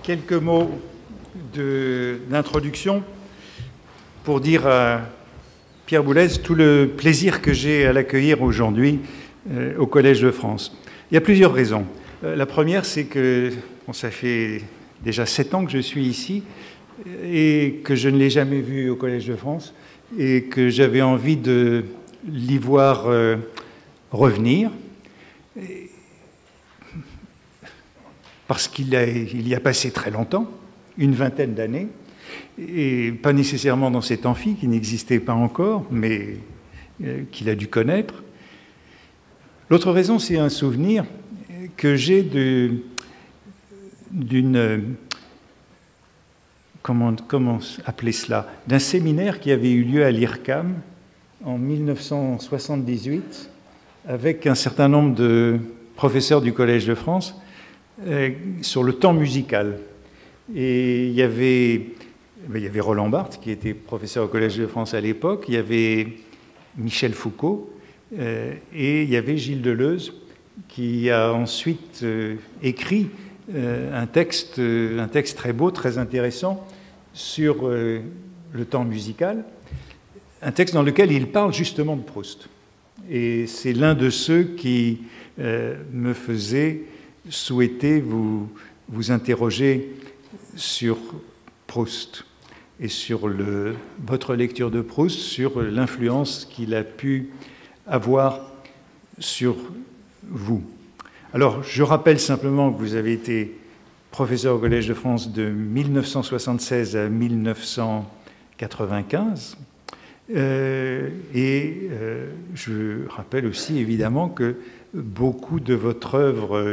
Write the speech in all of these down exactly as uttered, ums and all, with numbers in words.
quelques mots d'introduction pour dire à Pierre Boulez tout le plaisir que j'ai à l'accueillir aujourd'hui euh, au Collège de France. Il y a plusieurs raisons. Euh, la première, c'est que bon, ça fait déjà sept ans que je suis ici et que je ne l'ai jamais vu au Collège de France et que j'avais envie de l'y voir euh, revenir. Et parce qu'il il y a passé très longtemps, une vingtaine d'années, et pas nécessairement dans cet amphi qui n'existait pas encore, mais euh, qu'il a dû connaître. L'autre raison, c'est un souvenir que j'ai d'une... Comment, comment appeler cela? D'un séminaire qui avait eu lieu à l'I R C A M en mille neuf cent soixante-dix-huit avec un certain nombre de professeurs du Collège de France euh, sur le temps musical. Et il y avait, il y avait Roland Barthes, qui était professeur au Collège de France à l'époque, il y avait Michel Foucault, euh, et il y avait Gilles Deleuze, qui a ensuite euh, écrit euh, un, texte, euh, un texte très beau, très intéressant, sur euh, le temps musical, un texte dans lequel il parle justement de Proust. Et c'est l'un de ceux qui euh, me faisait souhaiter vous, vous interroger sur Proust et sur le, votre lecture de Proust, sur l'influence qu'il a pu avoir sur vous. Alors, je rappelle simplement que vous avez été professeur au Collège de France de mille neuf cent soixante-seize à mille neuf cent quatre-vingt-quinze. Euh, et euh, je rappelle aussi évidemment que beaucoup de votre œuvre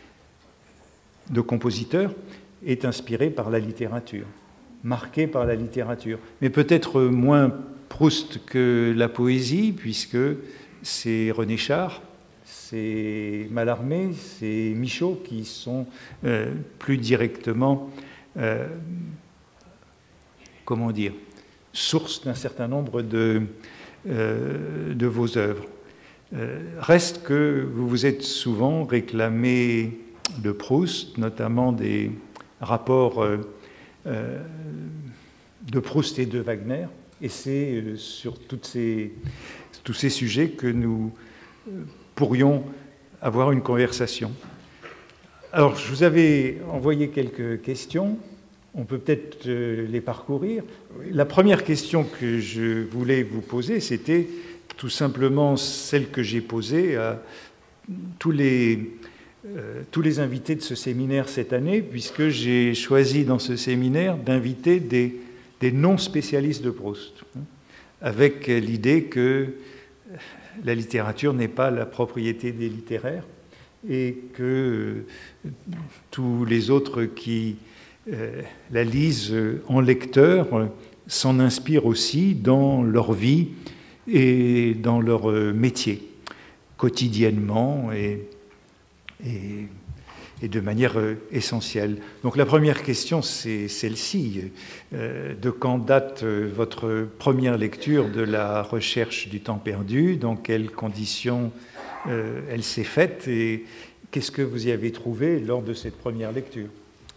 de compositeur est inspirée par la littérature, marquée par la littérature, mais peut-être moins Proust que la poésie, puisque c'est René Char, c'est Mallarmé, c'est Michaud qui sont euh, plus directement, euh, comment dire, source d'un certain nombre de, euh, de vos œuvres. Euh, reste que vous vous êtes souvent réclamé de Proust, notamment des rapports euh, euh, de Proust et de Wagner, et c'est euh, sur toutes ces, tous ces sujets que nous euh, pourrions avoir une conversation. Alors, je vous avais envoyé quelques questions. On peut peut-être les parcourir. La première question que je voulais vous poser, c'était tout simplement celle que j'ai posée à tous les, euh, tous les invités de ce séminaire cette année, puisque j'ai choisi dans ce séminaire d'inviter des, des non-spécialistes de Proust, avec l'idée que la littérature n'est pas la propriété des littéraires et que tous les autres qui Euh, la lisent en lecteur, euh, s'en inspirent aussi dans leur vie et dans leur euh, métier, quotidiennement et, et, et de manière euh, essentielle. Donc la première question, c'est celle-ci. Euh, de quand date euh, votre première lecture de la recherche du temps perdu? Dans quelles conditions euh, elle s'est faite? Et qu'est-ce que vous y avez trouvé lors de cette première lecture?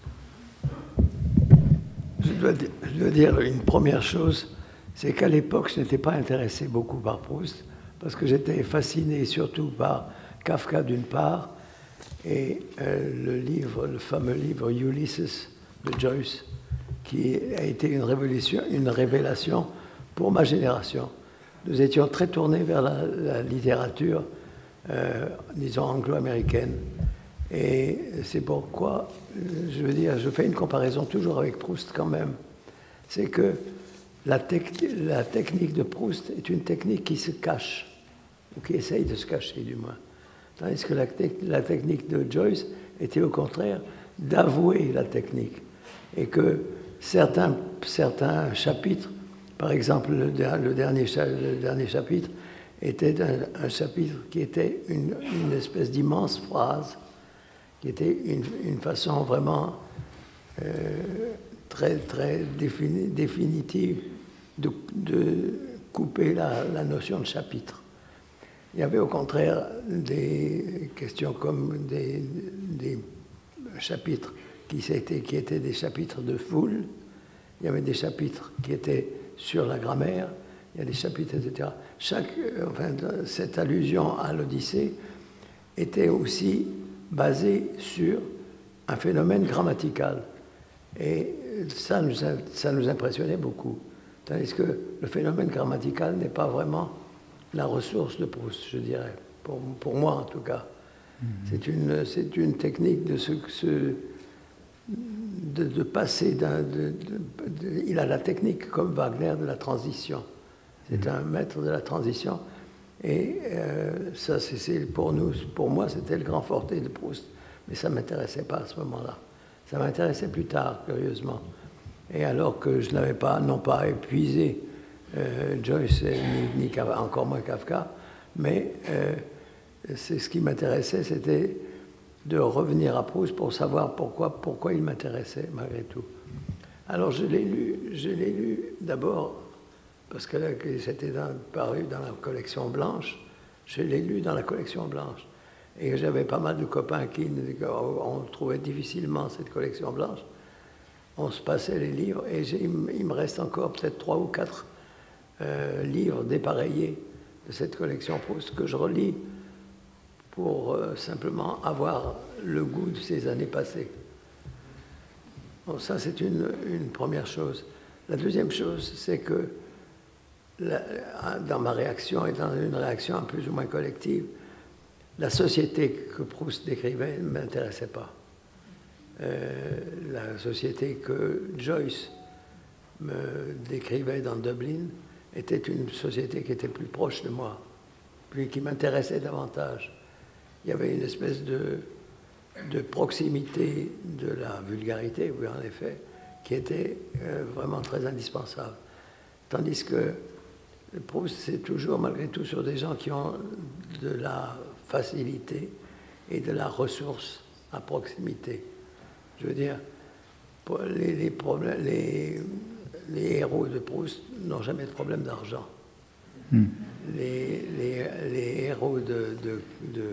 Je dois, je dois dire une première chose, c'est qu'à l'époque, je n'étais pas intéressé beaucoup par Proust, parce que j'étais fasciné surtout par Kafka d'une part, et euh, le livre, le fameux livre Ulysses de Joyce, qui a été une révélation, une révélation pour ma génération. Nous étions très tournés vers la, la littérature, euh, disons, anglo-américaine. Et c'est pourquoi, je veux dire, je fais une comparaison toujours avec Proust quand même. C'est que la, tec la technique de Proust est une technique qui se cache, ou qui essaye de se cacher du moins. Tandis que la, te la technique de Joyce était au contraire d'avouer la technique. Et que certains, certains chapitres, par exemple le, le, dernier, le dernier chapitre, était un, un chapitre qui était une, une espèce d'immense phrase, qui était une, une façon vraiment euh, très, très défini, définitive de, de couper la, la notion de chapitre. Il y avait au contraire des questions comme des, des chapitres qui, qui étaient des chapitres de foule, il y avait des chapitres qui étaient sur la grammaire, il y a des chapitres, et cetera. Chaque, enfin, cette allusion à l'Odyssée était aussi basée sur un phénomène grammatical. Et ça nous, ça nous impressionnait beaucoup. Tandis que le phénomène grammatical n'est pas vraiment la ressource de Proust, je dirais, pour, pour moi en tout cas. Mmh. C'est une, c'est une technique de, ce, ce, de, de passer d'un... De, de, de, il a la technique, comme Wagner, de la transition. C'est mmh. un maître de la transition. Et euh, ça, c'est, pour nous, pour moi, c'était le grand forté de Proust. Mais ça ne m'intéressait pas à ce moment-là. Ça m'intéressait plus tard, curieusement. Et alors que je n'avais pas, non pas épuisé euh, Joyce, ni, ni encore moins Kafka, mais euh, c'est, ce qui m'intéressait, c'était de revenir à Proust pour savoir pourquoi, pourquoi il m'intéressait, malgré tout. Alors je l'ai lu, je l'ai lu d'abord, parce que là, c'était dans, paru dans la collection blanche, je l'ai lu dans la collection blanche. Et j'avais pas mal de copains qui on trouvait difficilement cette collection blanche. On se passait les livres et il me reste encore peut-être trois ou quatre euh, livres dépareillés de cette collection Proust que je relis pour euh, simplement avoir le goût de ces années passées. Bon, ça, c'est une, une première chose. La deuxième chose, c'est que la, dans ma réaction et dans une réaction plus ou moins collective, la société que Proust décrivait ne m'intéressait pas. Euh, la société que Joyce me décrivait dans Dublin était une société qui était plus proche de moi, puis qui m'intéressait davantage. Il y avait une espèce de, de proximité de la vulgarité, oui, en effet, qui était euh, vraiment très indispensable. Tandis que Proust, c'est toujours, malgré tout, sur des gens qui ont de la facilité et de la ressource à proximité. Je veux dire, les, les, problèmes, les, les héros de Proust n'ont jamais de problème d'argent. Mm. Les, les, les héros de, de, de,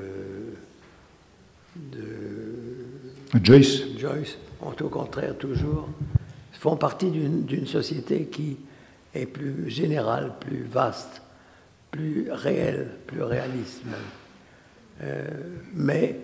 de Joyce. Joyce ont au contraire toujours, font partie d'une, d'une société qui est plus générale, plus vaste, plus réelle, plus réaliste même. Euh, mais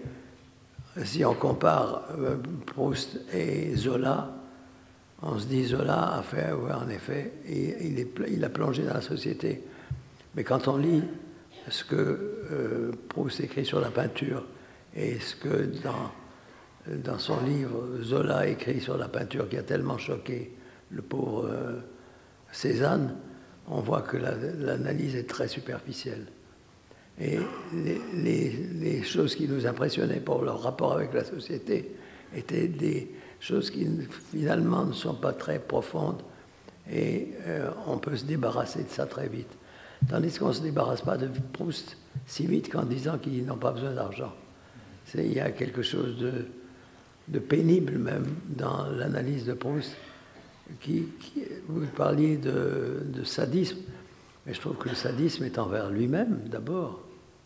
si on compare euh, Proust et Zola, on se dit Zola a fait, ouais, en effet, il, il, est, il a plongé dans la société. Mais quand on lit ce que euh, Proust écrit sur la peinture et ce que dans, dans son livre Zola écrit sur la peinture qui a tellement choqué le pauvre euh, Cézanne, on voit que la, l'analyse est très superficielle. Et les, les, les choses qui nous impressionnaient pour leur rapport avec la société étaient des choses qui finalement ne sont pas très profondes et euh, on peut se débarrasser de ça très vite. Tandis qu'on ne se débarrasse pas de Proust si vite qu'en disant qu'ils n'ont pas besoin d'argent. C'est, il y a quelque chose de, de pénible même dans l'analyse de Proust. Qui, qui, vous parliez de, de sadisme, mais je trouve que le sadisme est envers lui-même d'abord.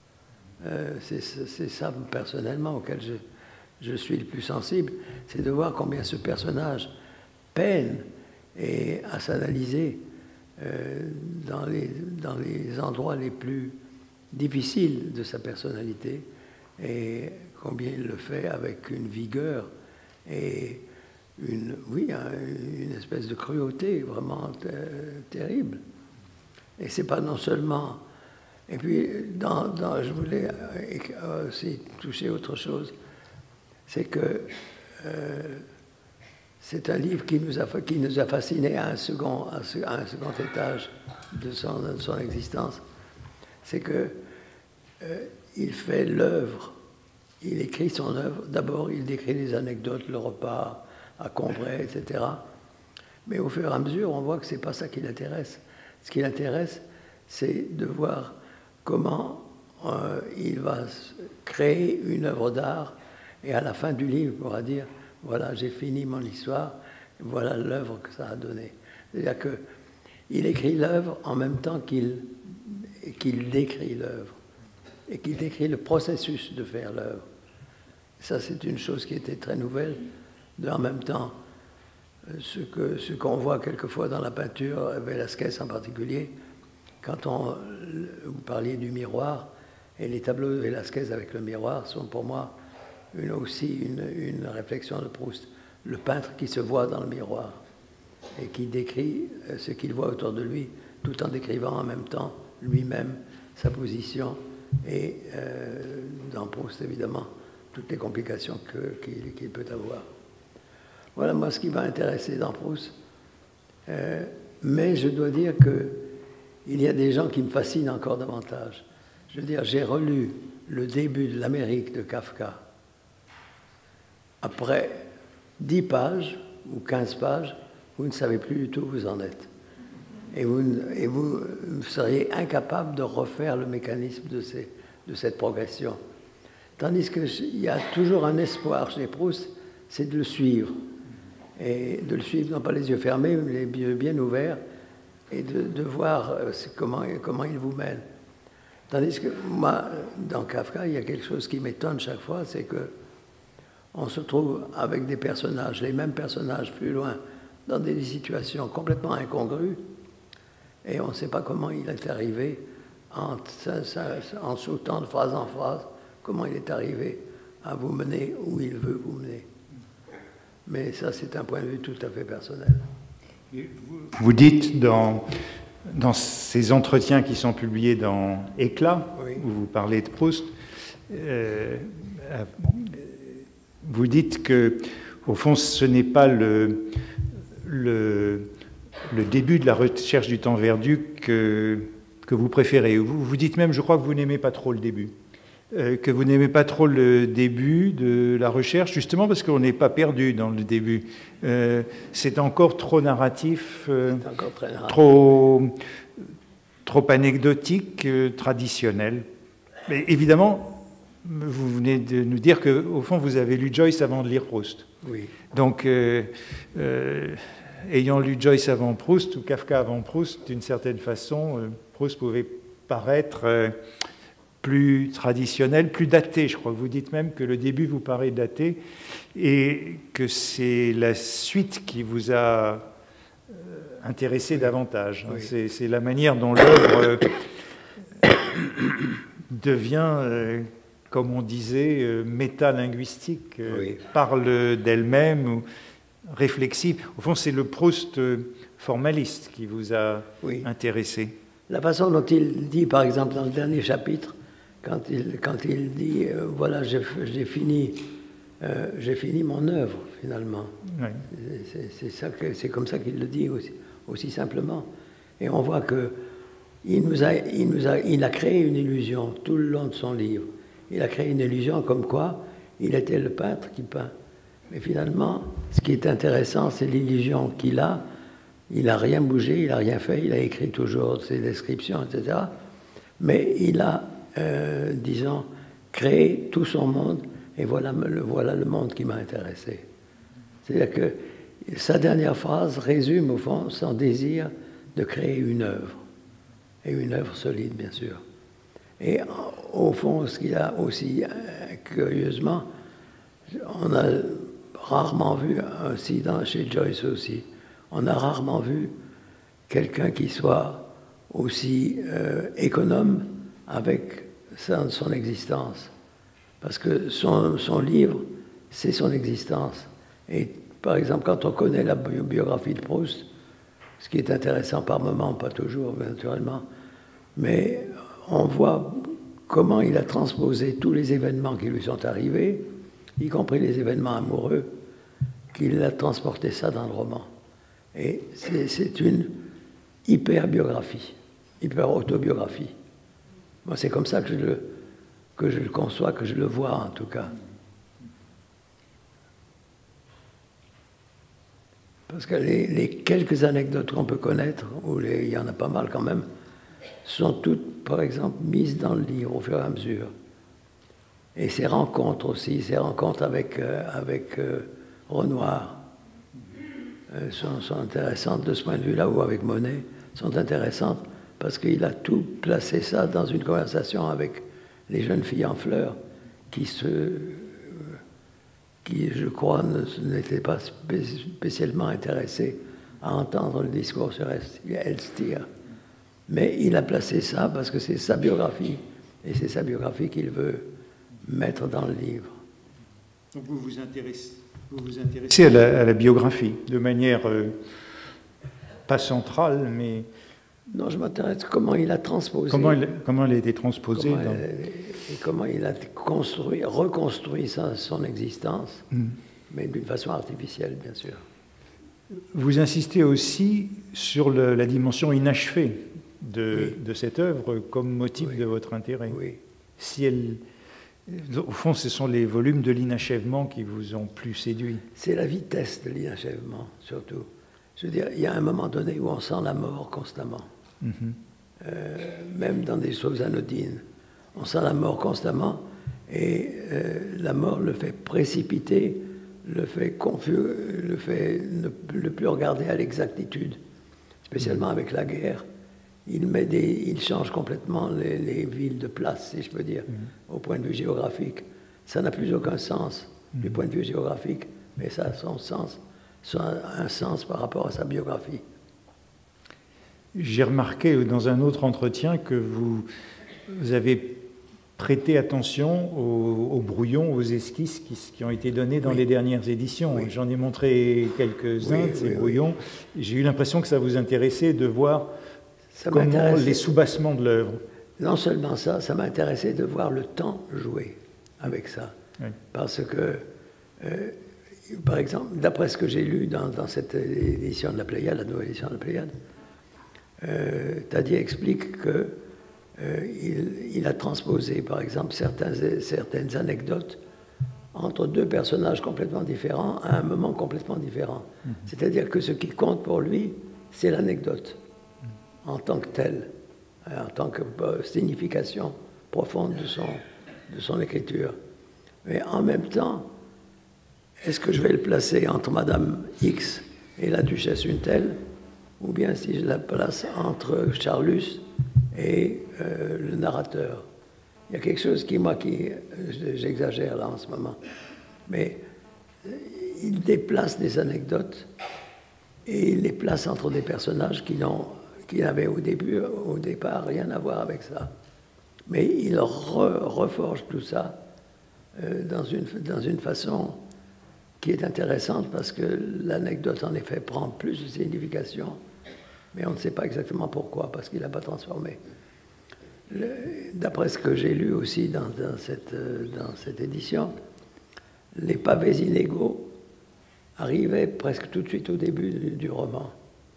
Euh, c'est, c'est ça personnellement auquel je, je suis le plus sensible, c'est de voir combien ce personnage peine et à s'analyser euh, dans, les, dans les endroits les plus difficiles de sa personnalité et combien il le fait avec une vigueur et une, oui, une espèce de cruauté vraiment terrible. Et c'est pas non seulement... Et puis, dans, dans, je voulais aussi toucher autre chose, c'est que euh, c'est un livre qui nous a, qui nous a fascinés à un second, à un second étage de son, de son existence. C'est que euh, il fait l'œuvre, il écrit son œuvre. D'abord, il décrit les anecdotes, le repas à Combray, et cetera. Mais au fur et à mesure, on voit que ce n'est pas ça qui l'intéresse. Ce qui l'intéresse, c'est de voir comment euh, il va créer une œuvre d'art et à la fin du livre, il pourra dire « Voilà, j'ai fini mon histoire, voilà l'œuvre que ça a donné ». C'est-à-dire qu'il écrit l'œuvre en même temps qu'il, qu'il décrit l'œuvre et qu'il décrit le processus de faire l'œuvre. Ça, c'est une chose qui était très nouvelle de, en même temps, ce qu'on ce qu'on voit quelquefois dans la peinture, Velázquez en particulier, quand on, vous parliez du miroir, et les tableaux de Velázquez avec le miroir sont pour moi une, aussi une, une réflexion de Proust. Le peintre qui se voit dans le miroir et qui décrit ce qu'il voit autour de lui, tout en décrivant en même temps lui-même, sa position, et euh, dans Proust, évidemment, toutes les complications qu'il qu'il peut avoir. Voilà, moi, ce qui m'a intéressé dans Proust. Euh, mais je dois dire qu'il y a des gens qui me fascinent encore davantage. Je veux dire, j'ai relu le début de l'Amérique de Kafka. Après dix pages ou quinze pages, vous ne savez plus du tout où vous en êtes. Et vous, et vous seriez incapable de refaire le mécanisme de, ces, de cette progression. Tandis qu'il y a toujours un espoir chez Proust, c'est de le suivre. Et de le suivre, non pas les yeux fermés, mais les yeux bien ouverts, et de, de voir comment, comment il vous mène. Tandis que moi, dans Kafka, il y a quelque chose qui m'étonne chaque fois, c'est que on se trouve avec des personnages, les mêmes personnages plus loin, dans des situations complètement incongrues, et on ne sait pas comment il est arrivé, en, en sautant de phrase en phrase, comment il est arrivé à vous mener où il veut vous mener. Mais ça, c'est un point de vue tout à fait personnel. Vous dites dans, dans ces entretiens qui sont publiés dans Éclat, oui, où vous parlez de Proust, euh, vous dites que, au fond, ce n'est pas le, le, le début de la recherche du temps perdu que, que vous préférez. Vous, vous dites même, je crois que vous n'aimez pas trop le début. Euh, que vous n'aimez pas trop le début de la recherche, justement parce qu'on n'est pas perdu dans le début. Euh, c'est encore trop narratif, euh, encore très narratif. Trop, trop anecdotique, euh, traditionnel. Mais évidemment, vous venez de nous dire qu'au fond, vous avez lu Joyce avant de lire Proust. Oui. Donc, euh, euh, ayant lu Joyce avant Proust, ou Kafka avant Proust, d'une certaine façon, euh, Proust pouvait paraître... Euh, plus traditionnel, plus daté. Je crois que vous dites même que le début vous paraît daté et que c'est la suite qui vous a euh, intéressé davantage. Oui. C'est la manière dont l'œuvre euh, devient, euh, comme on disait, euh, métalinguistique, euh, oui. parle d'elle-même ou réflexive. Au fond, c'est le Proust formaliste qui vous a oui. intéressé. La façon dont il dit, par exemple, dans le dernier chapitre, Quand il, quand il dit, euh, voilà, j'ai fini, euh, j'ai fini mon œuvre, finalement. Oui. C'est comme ça qu'il le dit aussi, aussi simplement. Et on voit qu'il nous a, il nous a, il a créé une illusion tout le long de son livre. Il a créé une illusion comme quoi il était le peintre qui peint. Mais finalement, ce qui est intéressant, c'est l'illusion qu'il a. Il n'a rien bougé, il n'a rien fait, il a écrit toujours ses descriptions, et cetera. Mais il a... Euh, disons, créer tout son monde, et voilà le, voilà le monde qui m'a intéressé. C'est-à-dire que sa dernière phrase résume, au fond, son désir de créer une œuvre, et une œuvre solide, bien sûr. Et au fond, ce qu'il a aussi, euh, curieusement, on a rarement vu, aussi dans, chez Joyce aussi, on a rarement vu quelqu'un qui soit aussi euh, économe avec son, son existence. Parce que son, son livre, c'est son existence. Et par exemple, quand on connaît la biographie de Proust, ce qui est intéressant par moments, pas toujours, naturellement, mais on voit comment il a transposé tous les événements qui lui sont arrivés, y compris les événements amoureux, qu'il a transporté ça dans le roman. Et c'est une hyper-biographie, hyper-autobiographie. Moi, c'est comme ça que je, le, que je le conçois, que je le vois en tout cas. Parce que les, les quelques anecdotes qu'on peut connaître, ou les, il y en a pas mal quand même, sont toutes, par exemple, mises dans le livre au fur et à mesure. Et ces rencontres aussi, ces rencontres avec, euh, avec euh, Renoir, euh, sont, sont intéressantes de ce point de vue-là, ou avec Monet, sont intéressantes parce qu'il a tout placé ça dans une conversation avec les jeunes filles en fleurs qui se, qui, je crois, n'était pas spé spécialement intéressé à entendre le discours sur Elstir. Mais il a placé ça parce que c'est sa biographie, et c'est sa biographie qu'il veut mettre dans le livre. Donc vous vous intéressez, vous vous intéressez à, la, à la biographie, de manière euh, pas centrale, mais... Non, je m'intéresse à comment il a transposé. Comment elle, comment elle a été transposée comment dans... elle, et comment il a construit, reconstruit sa, son existence, mm. mais d'une façon artificielle, bien sûr. Vous insistez aussi sur le, la dimension inachevée de, oui. de cette œuvre comme motif oui. de votre intérêt. Oui. Si elle, au fond, ce sont les volumes de l'inachèvement qui vous ont plus séduit. C'est la vitesse de l'inachèvement, surtout. Je veux dire, il y a un moment donné où on sent la mort constamment. Mm-hmm. euh, même dans des choses anodines. On sent la mort constamment et euh, la mort le fait précipiter, le fait confus, le fait ne le plus regarder à l'exactitude, spécialement avec la guerre. Il, met des, il change complètement les, les villes de place, si je peux dire, mmh. au point de vue géographique. Ça n'a plus aucun sens mmh. du point de vue géographique, mais ça a son sens, ça a un sens par rapport à sa biographie. J'ai remarqué dans un autre entretien que vous, vous avez prêté attention aux, aux brouillons, aux esquisses qui, qui ont été donnés dans oui. les dernières éditions. Oui. J'en ai montré quelques-uns oui, de ces oui, brouillons. Oui. J'ai eu l'impression que ça vous intéressait de voir ça comment les soubassements de l'œuvre. Non seulement ça, ça m'intéressait de voir le temps jouer avec ça. Oui. Parce que, euh, par exemple, d'après ce que j'ai lu dans, dans cette édition de la Pléiade, la nouvelle édition de la Pléiade, Euh, Tadier explique qu'il euh, il a transposé, par exemple, certains, certaines anecdotes entre deux personnages complètement différents à un moment complètement différent. Mmh. C'est-à-dire que ce qui compte pour lui, c'est l'anecdote mmh. en tant que telle, en tant que euh, signification profonde de son, de son écriture. Mais en même temps, est-ce que je vais le placer entre Madame X et la duchesse une telle, ou bien si je la place entre Charlus et euh, le narrateur. Il y a quelque chose qui, moi, qui, j'exagère là en ce moment, mais il déplace des anecdotes et il les place entre des personnages qui n'avaient au début, au départ, rien à voir avec ça. Mais il re, reforge tout ça euh, dans, une, dans une façon qui est intéressante parce que l'anecdote, en effet, prend plus de signification. Mais on ne sait pas exactement pourquoi, parce qu'il n'a pas transformé. D'après ce que j'ai lu aussi dans, dans, cette, dans cette édition, les pavés inégaux arrivaient presque tout de suite au début du, du roman.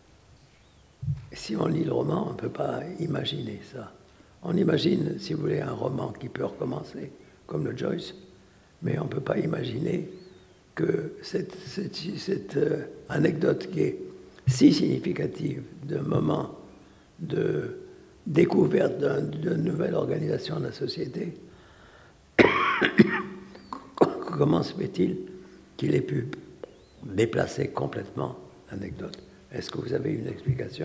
Et si on lit le roman, on ne peut pas imaginer ça. On imagine, si vous voulez, un roman qui peut recommencer, comme le Joyce, mais on ne peut pas imaginer que cette, cette, cette euh, anecdote qui est si significative d'un moment de découverte d'une un, nouvelle organisation de la société, comment se fait-il qu'il ait pu déplacer complètement l'anecdote? Est-ce que vous avez une explication?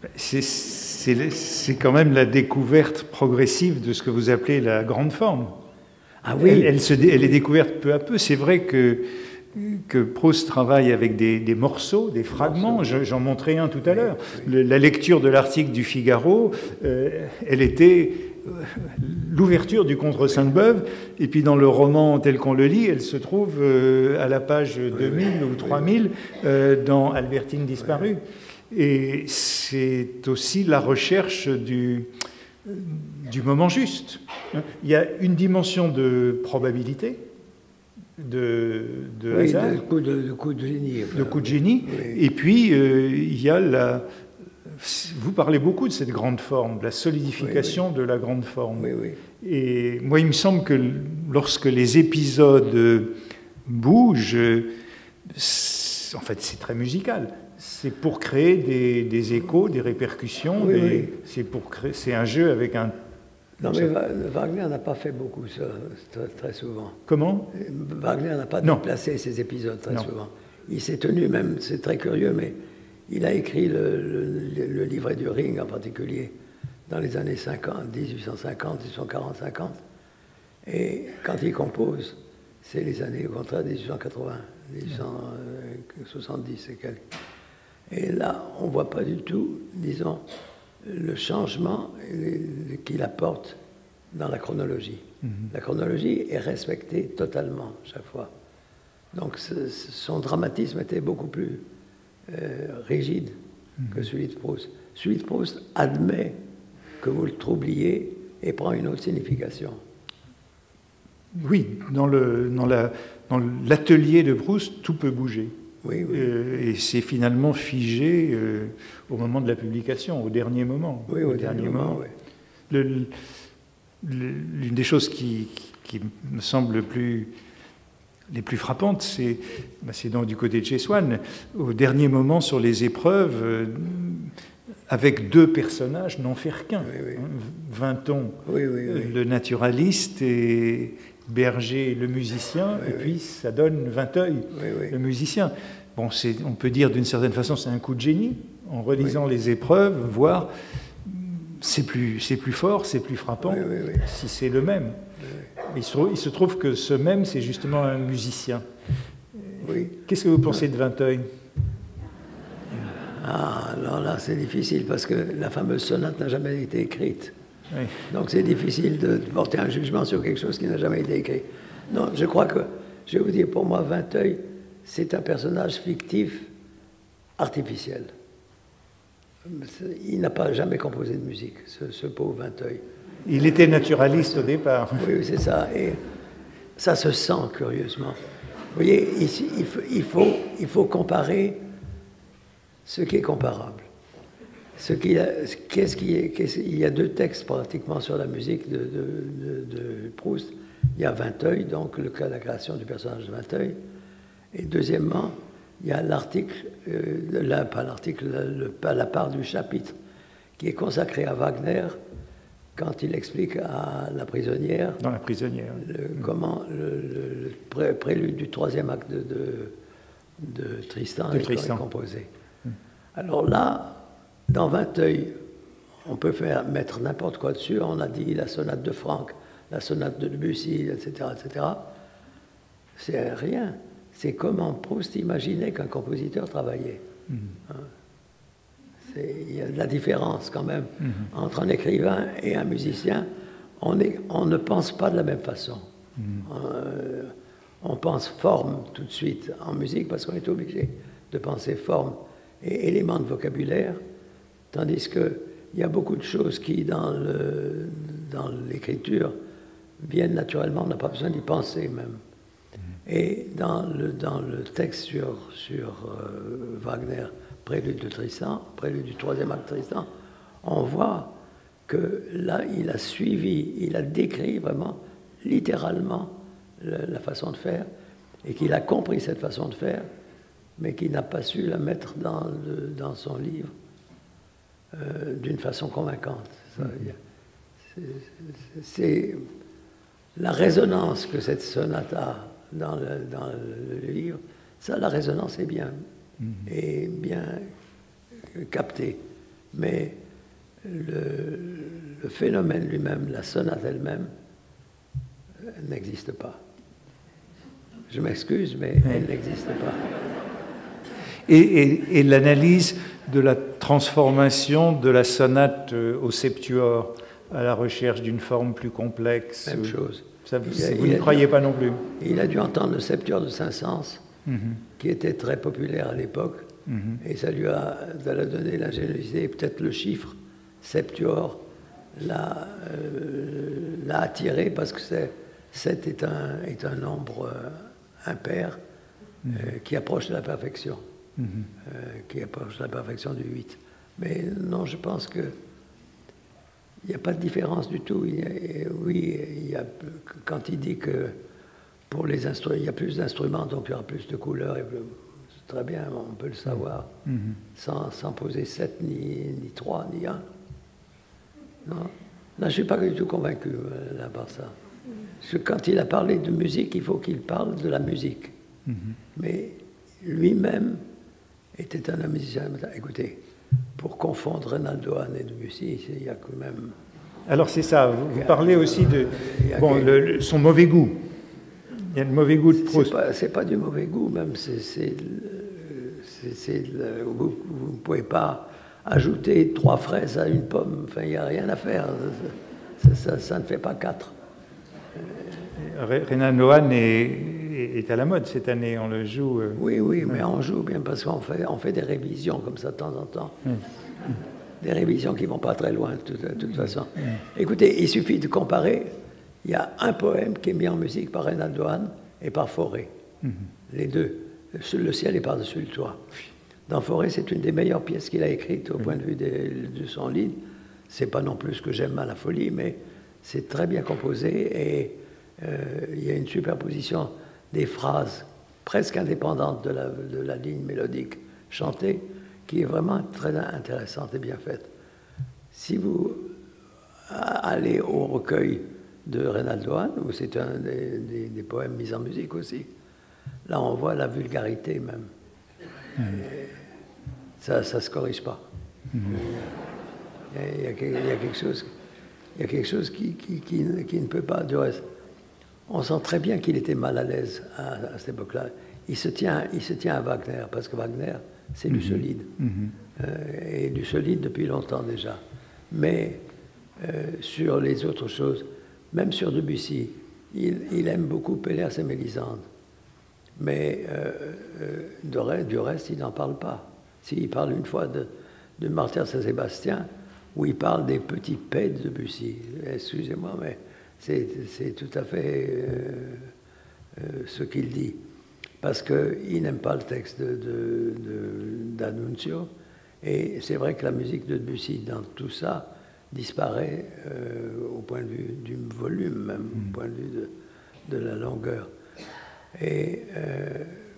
C'est quand même la découverte progressive de ce que vous appelez la grande forme. Ah oui. Elle, elle, se, elle est découverte peu à peu. C'est vrai que que Proust travaille avec des, des morceaux, des fragments. J'en montrais un tout à l'heure. Oui. La lecture de l'article du Figaro, euh, elle était l'ouverture du Contre Sainte-Beuve, et puis dans le roman tel qu'on le lit, elle se trouve euh, à la page deux mille oui, oui. ou trois mille euh, dans Albertine disparue. Oui. Et c'est aussi la recherche du, du moment juste. Il y a une dimension de probabilité, de, de oui, hasard, de coup de, de, coup de génie. Enfin, de coup de génie. Oui. Et puis, euh, il y a la... Vous parlez beaucoup de cette grande forme, de la solidification oui, oui. de la grande forme. Oui, oui. Et moi, il me semble que lorsque les épisodes bougent, en fait, c'est très musical. C'est pour créer des, des échos, des répercussions. Oui, des... oui. C'est pour créer... C'est un jeu avec un... Non, mais Wagner n'a pas fait beaucoup ça, très souvent. Comment? Wagner n'a pas non. déplacé ces épisodes très non. souvent. Il s'est tenu même, c'est très curieux, mais il a écrit le, le, le livret du Ring en particulier dans les années cinquante, dix-huit cent cinquante, dix-huit cent quarante cinquante. Et quand il compose, c'est les années, au contraire, mille huit cent quatre-vingts, mille huit cent soixante-dix et quelques. Et là, on ne voit pas du tout, disons, le changement qu'il apporte dans la chronologie. Mm-hmm. La chronologie est respectée totalement, chaque fois. Donc, ce, son dramatisme était beaucoup plus euh, rigide mm-hmm. que celui de Proust. Celui de Proust admet que vous le troubliez et prend une autre signification. Oui, dans le, dans la, dans l'atelier de Proust, tout peut bouger. Oui, oui. Euh, et c'est finalement figé euh, au moment de la publication, au dernier moment. Oui, au, au dernier, dernier moment. moment. Oui. Le, le, l'une des choses qui, qui, qui me semble plus, les plus frappantes, c'est, bah c'est donc du côté de chez Swann, au dernier moment sur les épreuves, euh, avec deux personnages, n'en faire qu'un. Oui, oui. Hein, Vinton, oui, oui, oui. le naturaliste, et Berger, le musicien, oui, et oui. puis ça donne Vinteuil, oui, oui. le musicien. Bon, c'est, on peut dire d'une certaine façon c'est un coup de génie, en relisant oui. les épreuves, voir c'est plus, c'est plus fort, c'est plus frappant, oui, oui, oui. si c'est le même. Oui. Il, se trouve, il se trouve que ce même, c'est justement un musicien. Oui. Qu'est-ce que vous pensez de Vinteuil ? Ah, alors là, c'est difficile, parce que la fameuse sonate n'a jamais été écrite. Oui. Donc c'est difficile de porter un jugement sur quelque chose qui n'a jamais été écrit. Non, je crois que, je vais vous dire, pour moi, Vinteuil, c'est un personnage fictif, artificiel. Il n'a pas jamais composé de musique, ce, ce pauvre Vinteuil. Il était naturaliste au départ. Oui, c'est ça. Et ça se sent, curieusement. Vous voyez, ici, il faut, il faut, il faut comparer ce qui est comparable. Ce qui est, qu'est-ce qui est, qu'est-ce, il y a deux textes pratiquement sur la musique de, de, de, de Proust. Il y a Vinteuil, donc le, la création du personnage de Vinteuil. Et deuxièmement, il y a l'article, euh, la, pas l'article, la, le, la part du chapitre qui est consacré à Wagner quand il explique à la prisonnière. Dans la prisonnière. Le, mmh. Comment le, le, le pré, prélude du troisième acte de, de, de Tristan, de Tristan. est composé. Mmh. Alors là, dans Vinteuil, on peut faire mettre n'importe quoi dessus. On a dit la sonate de Franck, la sonate de Debussy, et cetera, et cetera. C'est rien. C'est comment Proust imaginait qu'un compositeur travaillait. Mmh. Hein? C'est, il y a de la différence quand même mmh. entre un écrivain et un musicien. On, est, on ne pense pas de la même façon. Mmh. Euh, on pense forme tout de suite en musique parce qu'on est obligé de penser forme et éléments de vocabulaire. Tandis qu'il y a beaucoup de choses qui, dans, le, dans l'écriture, viennent naturellement, on n'a pas besoin d'y penser même. Mmh. Et dans le, dans le texte sur, sur euh, Wagner, Prélude de Tristan, Prélude du troisième acte de Tristan, on voit que là, il a suivi, il a décrit vraiment, littéralement, le, la façon de faire, et qu'il a compris cette façon de faire, mais qu'il n'a pas su la mettre dans, le, dans son livre Euh, d'une façon convaincante. C'est, c'est, c'est la résonance que cette sonate a dans le, dans le livre, ça, la résonance est bien, mm-hmm. est bien captée. Mais le, le phénomène lui-même, la sonate elle-même, n'existe pas. Je m'excuse, mais mm-hmm. elle n'existe pas. Et, et, et l'analyse de la transformation de la sonate au septuor à la recherche d'une forme plus complexe. Même chose. Ça, a, vous ne croyez dû, pas non plus. Il a dû entendre le septuor de Saint-Saëns, mm-hmm. qui était très populaire à l'époque, mm-hmm. et ça lui a, ça lui a donné l'ingéniosité, peut-être le chiffre septuor l'a, euh, l'a attiré, parce que c'est, sept est un, est un nombre euh, impair mm-hmm. euh, qui approche de la perfection. Mmh. Euh, qui approche la perfection du huit. Mais non, je pense que il n'y a pas de différence du tout. Il y a, oui, il y a, quand il dit que pour les instruments, il y a plus d'instruments, donc il y aura plus de couleurs, et c'est très bien, on peut le savoir, mmh. sans, sans poser sept, ni, ni trois, ni un. Non, là, je ne suis pas du tout convaincu là, par ça. Parce que quand il a parlé de musique, il faut qu'il parle de la musique. Mmh. Mais lui-même était un musicien. Écoutez, pour confondre Reynaldo Hahn et Debussy, il y a quand même... Alors c'est ça, vous, vous parlez aussi de bon, le, le, son mauvais goût. Il y a le mauvais goût de Proust. C'est pas, pas du mauvais goût, même. C'est, vous ne pouvez pas ajouter trois fraises à une pomme. Enfin, il n'y a rien à faire. Ça, ça, ça ne fait pas quatre. Renan Lohan est, est à la mode cette année, on le joue. Euh... Oui, oui, mais on joue bien parce qu'on fait, on fait des révisions comme ça de temps en temps. Mmh. Des révisions qui ne vont pas très loin, de toute, de toute façon. Mmh. Écoutez, il suffit de comparer. Il y a un poème qui est mis en musique par Renan Lohan et par Fauré. Mmh. Les deux. Le ciel est par-dessus le toit. Dans Fauré, c'est une des meilleures pièces qu'il a écrites au mmh. point de vue des, de son ligne. C'est pas non plus ce que j'aime à la folie, mais c'est très bien composé et euh, il y a une superposition des phrases presque indépendantes de la, de la ligne mélodique chantée qui est vraiment très intéressante et bien faite. Si vous allez au recueil de Renan Lohan, où c'est un des, des, des poèmes mis en musique aussi, là on voit la vulgarité même. Mmh. Ça ne se corrige pas. Mmh. Il y, a, il y a quelque chose, il y a quelque chose qui, qui, qui, qui ne peut pas, du reste. On sent très bien qu'il était mal à l'aise à, à cette époque-là. Il se tient, il se tient à Wagner, parce que Wagner, c'est mm-hmm. du solide. Mm-hmm. euh, et du solide depuis longtemps déjà. Mais euh, sur les autres choses, même sur Debussy, il, il aime beaucoup Pélers et Mélisande. Mais euh, euh, de, du reste, il n'en parle pas. S'il parle une fois de, de Martyr Saint-Sébastien, où il parle des petits paix de Debussy. Excusez-moi, mais c'est tout à fait euh, euh, ce qu'il dit. Parce qu'il n'aime pas le texte d'Annunzio. Et c'est vrai que la musique de Debussy, dans tout ça, disparaît euh, au point de vue du volume, même mmh. au point de vue de, de la longueur. Et euh,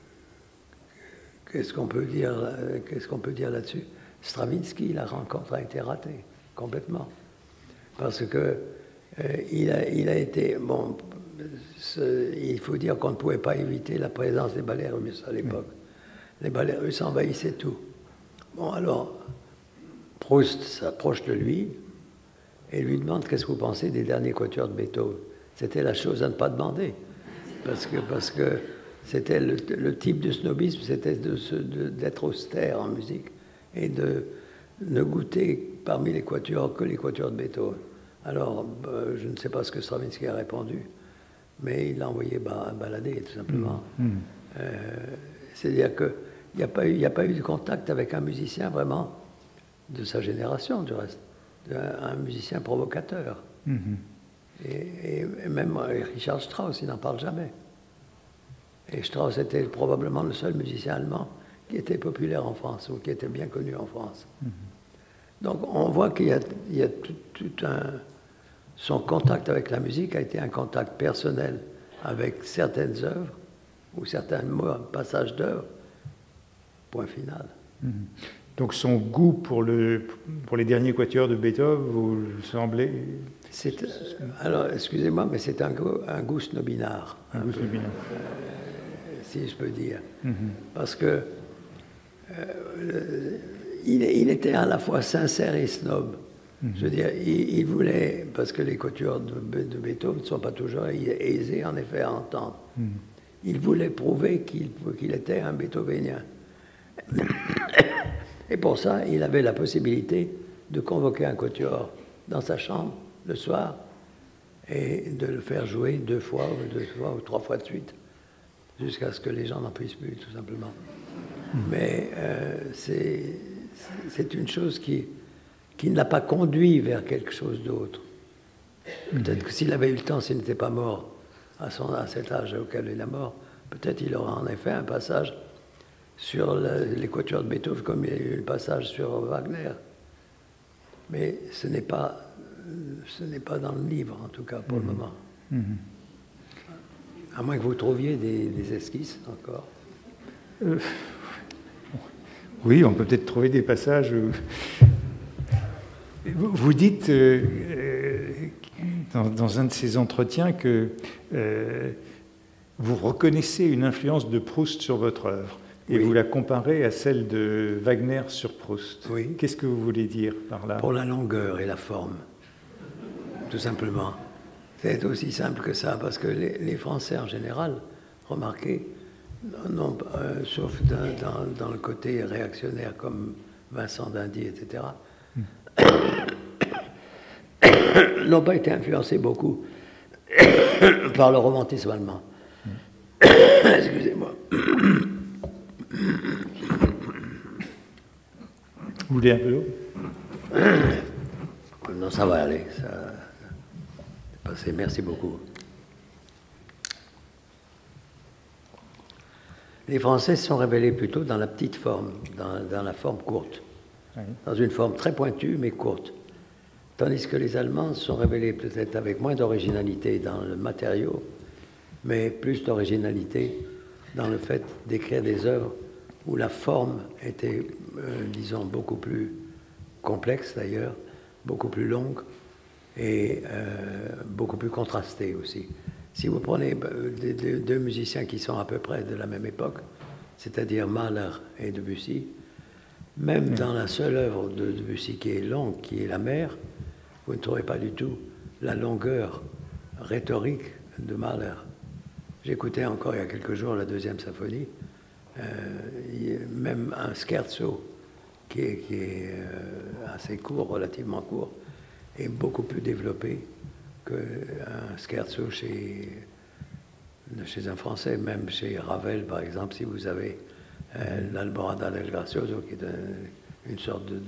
qu'est-ce qu'on peut dire, qu'est-ce qu'on peut dire là-dessus? Stravinsky, la rencontre a été ratée, complètement. Parce que euh, il, a, il a été... Bon, ce, il faut dire qu'on ne pouvait pas éviter la présence des ballets russes à l'époque. Mmh. Les ballets russes envahissaient tout. Bon, alors, Proust s'approche de lui et lui demande qu'est-ce que vous pensez des derniers quatuors de Beethoven. C'était la chose à ne pas demander. Parce que, parce que c'était le, le type de snobisme, c'était d'être austère en musique et de ne goûter parmi les quatuors que les quatuors de Beethoven. Alors, euh, je ne sais pas ce que Stravinsky a répondu, mais il l'a envoyé balader, tout simplement. Mmh. Euh, C'est-à-dire qu'il n'y a, a pas eu de contact avec un musicien vraiment de sa génération, du reste, un, un musicien provocateur. Mmh. Et, et, et même Richard Strauss, il n'en parle jamais. Et Strauss était probablement le seul musicien allemand qui était populaire en France, ou qui était bien connu en France. Mmh. Donc on voit qu'il y a, il y a tout, tout un... Son contact avec la musique a été un contact personnel avec certaines œuvres, ou certains passages d'œuvres, point final. Mmh. Donc son goût pour, le, pour les derniers quatuors de Beethoven, vous le semblez... Alors, excusez-moi, mais c'est un goût, un goût snobinard. Un, un goût snobinard. Euh, si je peux dire. Mm-hmm. Parce que euh, il, il était à la fois sincère et snob. Mm-hmm. Je veux dire, il, il voulait, parce que les quatuors de, de Beethoven ne sont pas toujours aisés, en effet, à entendre. Mm-hmm. Il voulait prouver qu'il qu'il était un Beethovenien. Et pour ça, il avait la possibilité de convoquer un quatuor dans sa chambre le soir et de le faire jouer deux fois ou deux fois ou trois fois de suite jusqu'à ce que les gens n'en puissent plus, tout simplement. Mmh. Mais euh, c'est une chose qui, qui ne l'a pas conduit vers quelque chose d'autre. Peut-être que s'il avait eu le temps, s'il n'était pas mort à, son, à cet âge auquel il est mort, peut-être il aura en effet un passage sur le, les quatuors de Beethoven comme il y a eu le passage sur Wagner. Mais ce n'est pas... Ce n'est pas dans le livre, en tout cas, pour mmh. le moment. Mmh. À moins que vous trouviez des, des esquisses encore. Euh, oui, on peut peut-être trouver des passages. Où... Vous dites, euh, dans, dans un de ces entretiens, que euh, vous reconnaissez une influence de Proust sur votre œuvre. Et oui. Vous la comparez à celle de Wagner sur Proust. Oui. Qu'est-ce que vous voulez dire par là? Pour la longueur et la forme. Tout simplement. C'est aussi simple que ça, parce que les, les Français en général, remarquez, non, euh, sauf dans, dans, dans le côté réactionnaire comme Vincent d'Indy, et cetera, mm. n'ont pas été influencés beaucoup par le romantisme allemand. Mm. Excusez-moi. Vous voulez un peu d'eau? Non, ça va aller. Ça, c'est passé. Merci beaucoup. Les Français se sont révélés plutôt dans la petite forme, dans, dans la forme courte, oui. Dans une forme très pointue mais courte. Tandis que les Allemands se sont révélés peut-être avec moins d'originalité dans le matériau, mais plus d'originalité dans le fait d'écrire des œuvres où la forme était, euh, disons, beaucoup plus complexe d'ailleurs, beaucoup plus longue et euh, beaucoup plus contrastée aussi. Si vous prenez deux, deux, deux musiciens qui sont à peu près de la même époque, c'est-à-dire Mahler et Debussy, même mmh. dans la seule œuvre de Debussy qui est longue, qui est La Mer, vous ne trouvez pas du tout la longueur rhétorique de Mahler. J'écoutais encore il y a quelques jours la deuxième symphonie, euh, même un scherzo qui est, qui est euh, assez court, relativement court, est beaucoup plus développé qu'un scherzo chez, chez un Français, même chez Ravel, par exemple, si vous avez euh, l'Alborada del Grazioso, qui est un, une sorte de,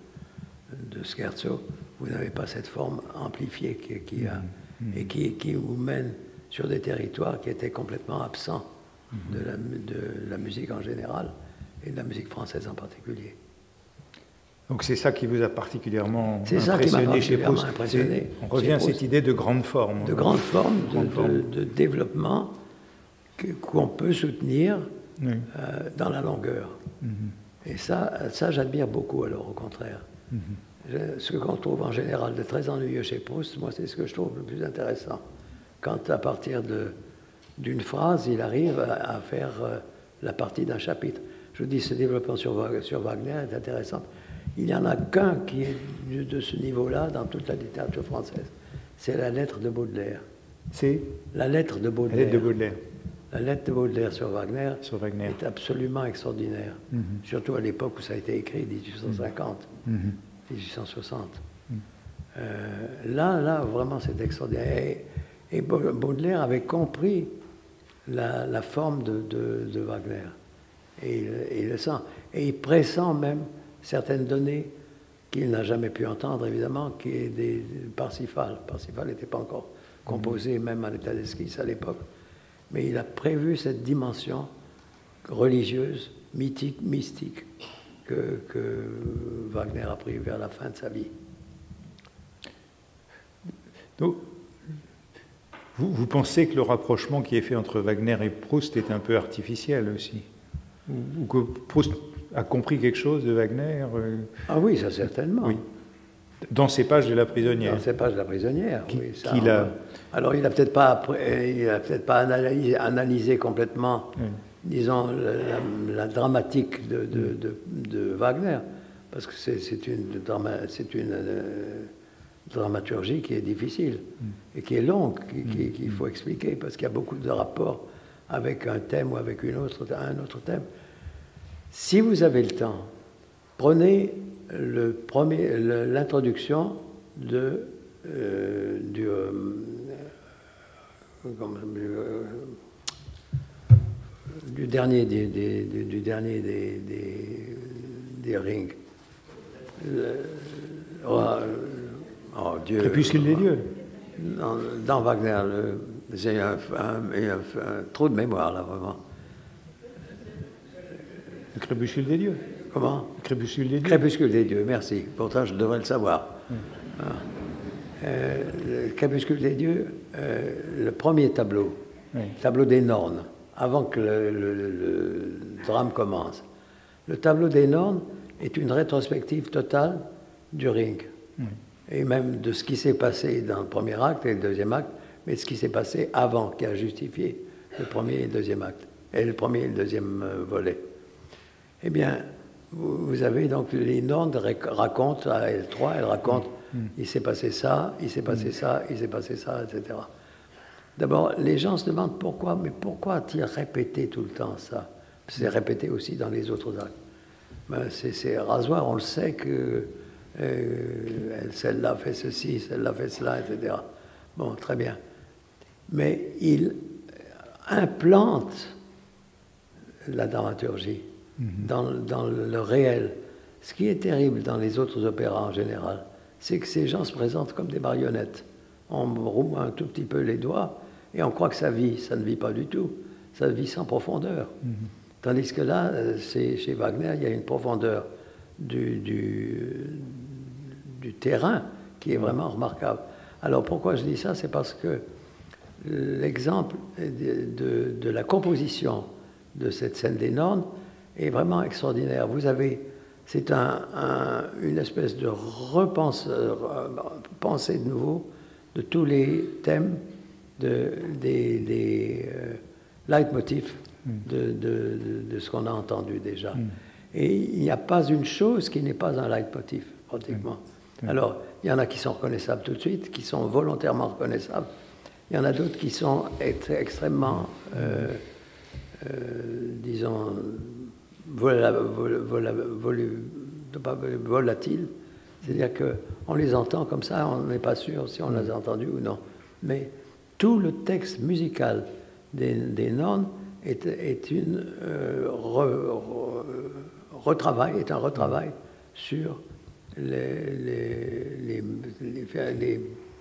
de, de scherzo, vous n'avez pas cette forme amplifiée qui, qui a, mm-hmm. et qui, qui vous mène sur des territoires qui étaient complètement absents mm-hmm. de, la, de la musique en général et de la musique française en particulier. Donc c'est ça qui vous a particulièrement c'est impressionné ça qui m'a chez Proust. Impressionné on revient à cette idée de grande forme. De grande forme, de, grande forme. de, de développement que, qu'on peut soutenir oui. euh, dans la longueur. Mm-hmm. Et ça, ça j'admire beaucoup alors, au contraire. Mm-hmm. Je, ce qu'on trouve en général de très ennuyeux chez Proust, moi c'est ce que je trouve le plus intéressant. Quand à partir de, d'une phrase, il arrive à, à faire euh, la partie d'un chapitre. Je vous dis, ce développement sur, sur Wagner est intéressant. Il n'y en a qu'un qui est de ce niveau-là dans toute la littérature française. C'est la lettre de Baudelaire. C'est la lettre de Baudelaire. La lettre de Baudelaire. La lettre de Baudelaire sur Wagner, sur Wagner. est absolument extraordinaire. Mm-hmm. Surtout à l'époque où ça a été écrit, dix-huit cent cinquante, mm-hmm. dix-huit cent soixante. Mm-hmm. Euh, là, là, vraiment, c'est extraordinaire. Et, et Baudelaire avait compris la, la forme de, de, de Wagner. Et il, il le sent. Et il pressent même certaines données qu'il n'a jamais pu entendre, évidemment, qui est des, des Parsifal. Parsifal n'était pas encore composé, mmh. même à l'état d'esquisse à l'époque. Mais il a prévu cette dimension religieuse, mythique, mystique, que, que Wagner a pris vers la fin de sa vie. Donc, vous, vous pensez que le rapprochement qui est fait entre Wagner et Proust est un peu artificiel aussi? Ou, ou que Proust a compris quelque chose de Wagner euh... Ah oui, ça certainement. Oui. Dans ces pages de La Prisonnière. Dans ces pages de La Prisonnière, qui, oui. Ça, qu'il a... Alors, il n'a peut-être pas, il a peut-être pas analysé, analysé complètement, oui. disons, la, la, la dramatique de, de, de, de Wagner, parce que c'est, c'est une, drama, c'est une euh, dramaturgie qui est difficile mm. et qui est longue, qui, qui, qu'il faut expliquer, parce qu'il y a beaucoup de rapports avec un thème ou avec une autre, un autre thème. Si vous avez le temps, prenez le premier, le, l'introduction de, euh, du, euh, euh, du dernier des, des, des, du dernier des, des, des Rings. Le, oh, oh Dieu. Crépuscule des dieux. Dans, dans Wagner, le, j'ai un, un, un, un trou de mémoire là vraiment. Le crépuscule des dieux. Comment? Le crépuscule des dieux. Crépuscule des dieux, merci. Pourtant, je devrais le savoir. Hum. Ah. Euh, le crépuscule des dieux, euh, le premier tableau, oui. tableau des Nornes, avant que le, le, le, le drame commence. Le tableau des Nornes est une rétrospective totale du Ring. Oui. Et même de ce qui s'est passé dans le premier acte et le deuxième acte, mais de ce qui s'est passé avant, qui a justifié le premier et le deuxième acte, et le premier et le deuxième euh, volet. Eh bien, vous, vous avez donc les Nornes racontent à L trois, elles racontent Mm. Il s'est passé ça, il s'est passé mm. ça, il s'est passé ça, et cetera. D'abord, les gens se demandent pourquoi, mais pourquoi a-t-il répété tout le temps ça? C'est répété aussi dans les autres actes. Ben, c'est rasoir, on le sait que euh, celle-là fait ceci, celle-là fait cela, et cetera. Bon, très bien. Mais il implante la dramaturgie mm-hmm. dans, dans le réel. Ce qui est terrible dans les autres opéras en général, c'est que ces gens se présentent comme des marionnettes. On roule un tout petit peu les doigts et on croit que ça vit. Ça ne vit pas du tout. Ça vit sans profondeur. Mm-hmm. Tandis que là, chez Wagner, il y a une profondeur du, du, du terrain qui est vraiment remarquable. Alors pourquoi je dis ça? C'est parce que l'exemple de, de, de la composition de cette scène des Nornes est vraiment extraordinaire. Vous avez, c'est un, un, une espèce de repense, pensée de nouveau de tous les thèmes, de, des, des euh, leitmotifs de, de, de, de ce qu'on a entendu déjà. Mm. Et il n'y a pas une chose qui n'est pas un leitmotiv, pratiquement. Mm. Alors, il y en a qui sont reconnaissables tout de suite, qui sont volontairement reconnaissables. Il y en a d'autres qui sont extrêmement, euh, euh, disons, vola, vola, vola, vola, volatiles. C'est-à-dire qu'on les entend comme ça, on n'est pas sûr si on les a entendus ou non. Mais tout le texte musical des, des Nornes est, est, une, euh, re, re, retravail, est un retravail sur les, les, les, les, les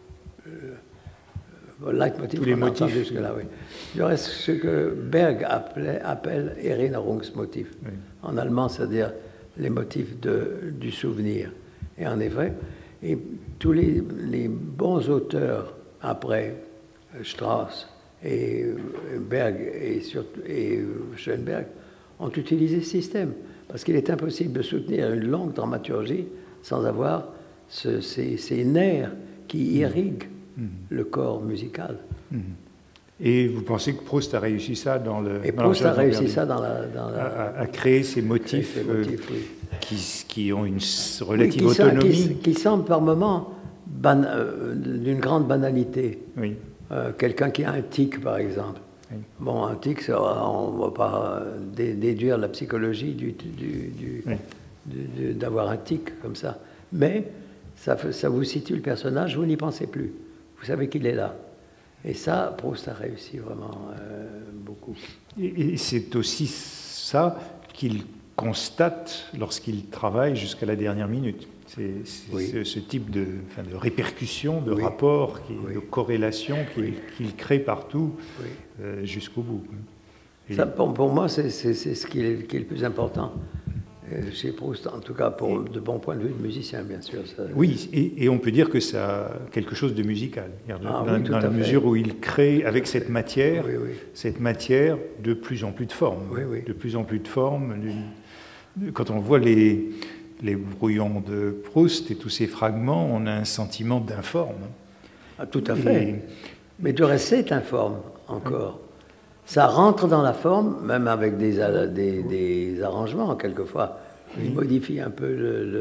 euh, leitmotifs qu'on a entendus jusque-là. Oui. Du reste, ce que Berg appelait, appelle Erinnerungsmotiv. Oui. En allemand, c'est-à-dire les motifs de, du souvenir. Et en effet, et tous les, les bons auteurs après Strauss et Berg et, surtout, et Schoenberg ont utilisé ce système. Parce qu'il est impossible de soutenir une longue dramaturgie sans avoir ce, ces, ces nerfs qui irriguent mmh. le corps musical. Mmh. Et vous pensez que Proust a réussi ça dans le... Et Proust a réussi ça dans la... Dans la à, à créer ces motifs, ces motifs euh, oui. qui, qui ont une relative oui, qui autonomie. Sont, qui, qui semblent par moments euh, d'une grande banalité. Oui. Euh, Quelqu'un qui a un tic, par exemple. Oui. Bon, un tic, ça, on ne va pas dé déduire la psychologie du, du, du, oui. du, d'avoir un tic comme ça. Mais ça, ça vous situe le personnage, vous n'y pensez plus. Vous savez qu'il est là. Et ça, Proust a réussi vraiment euh, beaucoup. Et, et c'est aussi ça qu'il constate lorsqu'il travaille jusqu'à la dernière minute. C'est oui. ce, ce type de, enfin, de répercussion, de oui. rapport, qui, oui. de corrélation qu'il oui. qu'il crée partout oui. euh, jusqu'au bout. Et ça, pour, pour moi, c'est ce qui est, qui est le plus important. Chez Proust, en tout cas, pour et, de bons points de vue de musicien, bien sûr. Ça... Oui, et, et on peut dire que ça a quelque chose de musical, ah, dans, oui, dans la mesure fait. où il crée avec cette matière, oui, oui. cette matière de plus en plus de formes, oui, oui. de plus en plus de formes. Quand on voit les, les brouillons de Proust et tous ces fragments, on a un sentiment d'informe. Ah, tout à fait. Et... Mais de reste, c'est informe encore. Oui. Ça rentre dans la forme, même avec des, des, des arrangements, quelquefois. Il oui. modifie un peu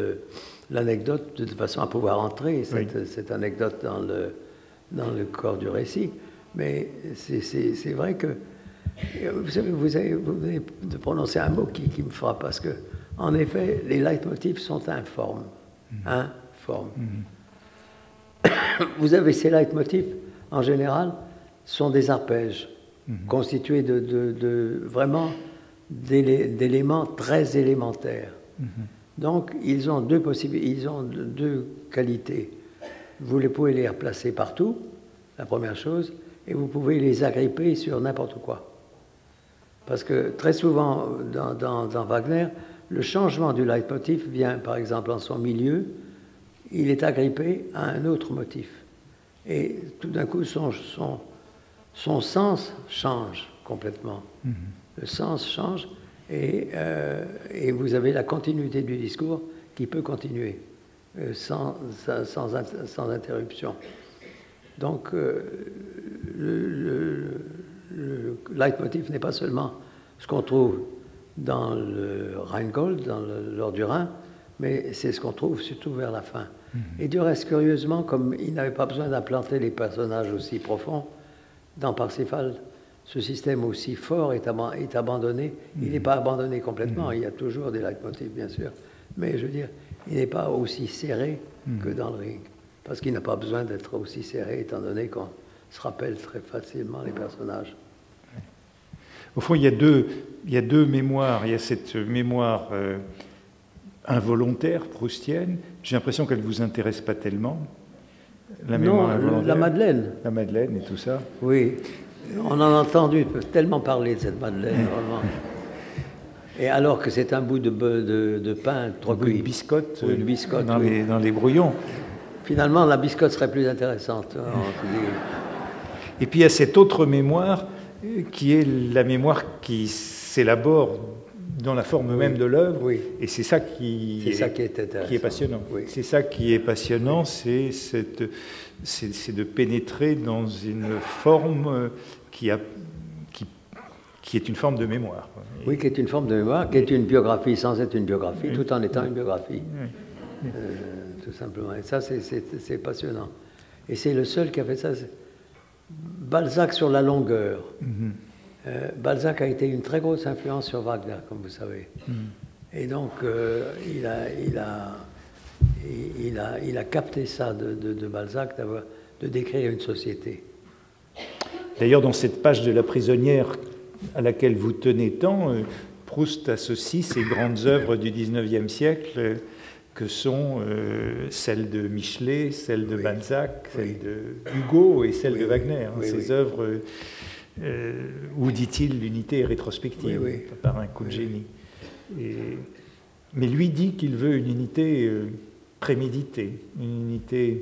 l'anecdote de façon à pouvoir entrer cette, oui. cette anecdote dans le, dans le corps du récit. Mais c'est vrai que, vous savez, vous, avez, vous venez de prononcer un mot qui, qui me frappe, parce que, en effet, les leitmotifs sont informes. Mmh. Informes. Mmh. Vous avez ces leitmotifs, en général, sont des arpèges. Mmh. Constitué de, de, de vraiment d'éléments très élémentaires. Mmh. Donc, ils ont deux possibilités, ils ont deux qualités. Vous les pouvez les replacer partout, la première chose, et vous pouvez les agripper sur n'importe quoi. Parce que très souvent, dans, dans, dans Wagner, le changement du leitmotiv vient, par exemple, en son milieu, il est agrippé à un autre motif. Et tout d'un coup, son, son Son sens change complètement. Mmh. Le sens change et, euh, et vous avez la continuité du discours qui peut continuer euh, sans, sans, sans interruption. Donc, euh, le, le, le leitmotiv n'est pas seulement ce qu'on trouve dans le Rheingold, dans le, lors du Rhin, mais c'est ce qu'on trouve surtout vers la fin. Mmh. Et du reste, curieusement, comme il n'avait pas besoin d'implanter les personnages aussi profonds, dans Parsifal, ce système aussi fort est, ab est abandonné. Mmh. Il n'est pas abandonné complètement, mmh. il y a toujours des leitmotifs, bien sûr, mais je veux dire, il n'est pas aussi serré mmh. que dans le Ring, parce qu'il n'a pas besoin d'être aussi serré, étant donné qu'on se rappelle très facilement les personnages. Au fond, il y a deux, il y a deux mémoires. Il y a cette mémoire euh, involontaire, proustienne. J'ai l'impression qu'elle ne vous intéresse pas tellement. La non, la Madeleine. La Madeleine et tout ça. Oui, on en a entendu tellement parler de cette Madeleine, vraiment. Et alors que c'est un bout de, de, de pain trop cuit. De biscotte, oui, de biscotte dans, oui. les, dans les brouillons. Finalement, la biscotte serait plus intéressante. Et puis il y a cette autre mémoire qui est la mémoire qui s'élabore dans la forme oui. même de l'œuvre. Oui. Et c'est ça qui est, ça qui est, qui est passionnant. Oui. C'est ça qui est passionnant, c'est de pénétrer dans une forme qui, a, qui, qui est une forme de mémoire. Et, oui, qui est une forme de mémoire, qui est une biographie sans être une biographie, oui. tout en étant une biographie. Oui. Euh, tout simplement. Et ça, c'est passionnant. Et c'est le seul qui a fait ça. Balzac sur la longueur. Mm-hmm. euh, Balzac a été une très grosse influence sur Wagner, comme vous savez. Mm-hmm. Et donc, euh, il, a, il, a, il, a, il a capté ça de, de, de Balzac, de décrire une société. D'ailleurs, dans cette page de La prisonnière à laquelle vous tenez tant, euh, Proust associe ces grandes œuvres du dix-neuvième siècle euh, que sont euh, celles de Michelet, celles de oui. Balzac, celles oui. de Hugo et celles oui. de Wagner. Hein, oui, ces oui. œuvres euh, où, dit-il, l'unité est rétrospective, oui, oui. par un coup de génie. Et, mais lui dit qu'il veut une unité euh, préméditée, une unité...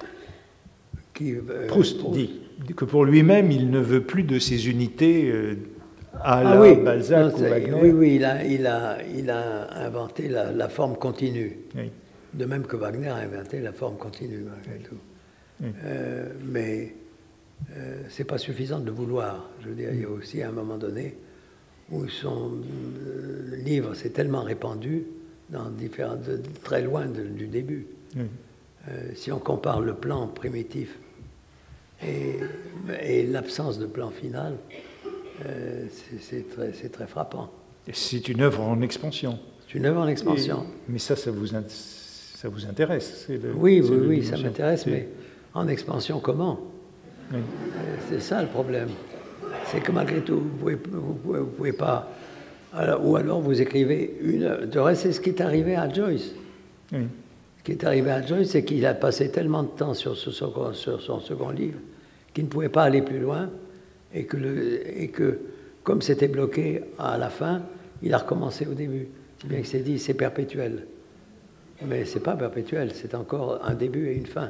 Qui, euh, Proust, Proust dit que pour lui-même, il ne veut plus de ces unités euh, à la ah, oui. Balzac non, ou Wagner. Oui, oui, il a, il a, il a inventé la, la forme continue. Oui. De même que Wagner a inventé la forme continue, malgré tout. Oui. Euh, mais euh, ce n'est pas suffisant de vouloir. Je veux dire, il y a aussi un moment donné où son euh, livre s'est tellement répandu, dans différents, de, très loin de, du début. Oui. Euh, si on compare le plan primitif et, et l'absence de plan final, euh, c'est très, très frappant. C'est une œuvre en expansion. C'est une œuvre en expansion. Et, mais ça, ça vous, ça vous intéresse le, Oui, oui, oui, ça m'intéresse, mais en expansion comment? Oui. C'est ça le problème. C'est que malgré tout, vous pouvez, vous pouvez, vous pouvez pas... Alors, ou alors vous écrivez une... De reste, c'est ce qui est arrivé à Joyce. Oui. Ce qui est arrivé à Joyce, c'est qu'il a passé tellement de temps sur, ce second, sur son second livre qu'il ne pouvait pas aller plus loin et que, le, et que comme c'était bloqué à la fin, il a recommencé au début. C'est bien qu'il s'est dit, c'est perpétuel. Mais ce n'est pas perpétuel, c'est encore un début et une fin.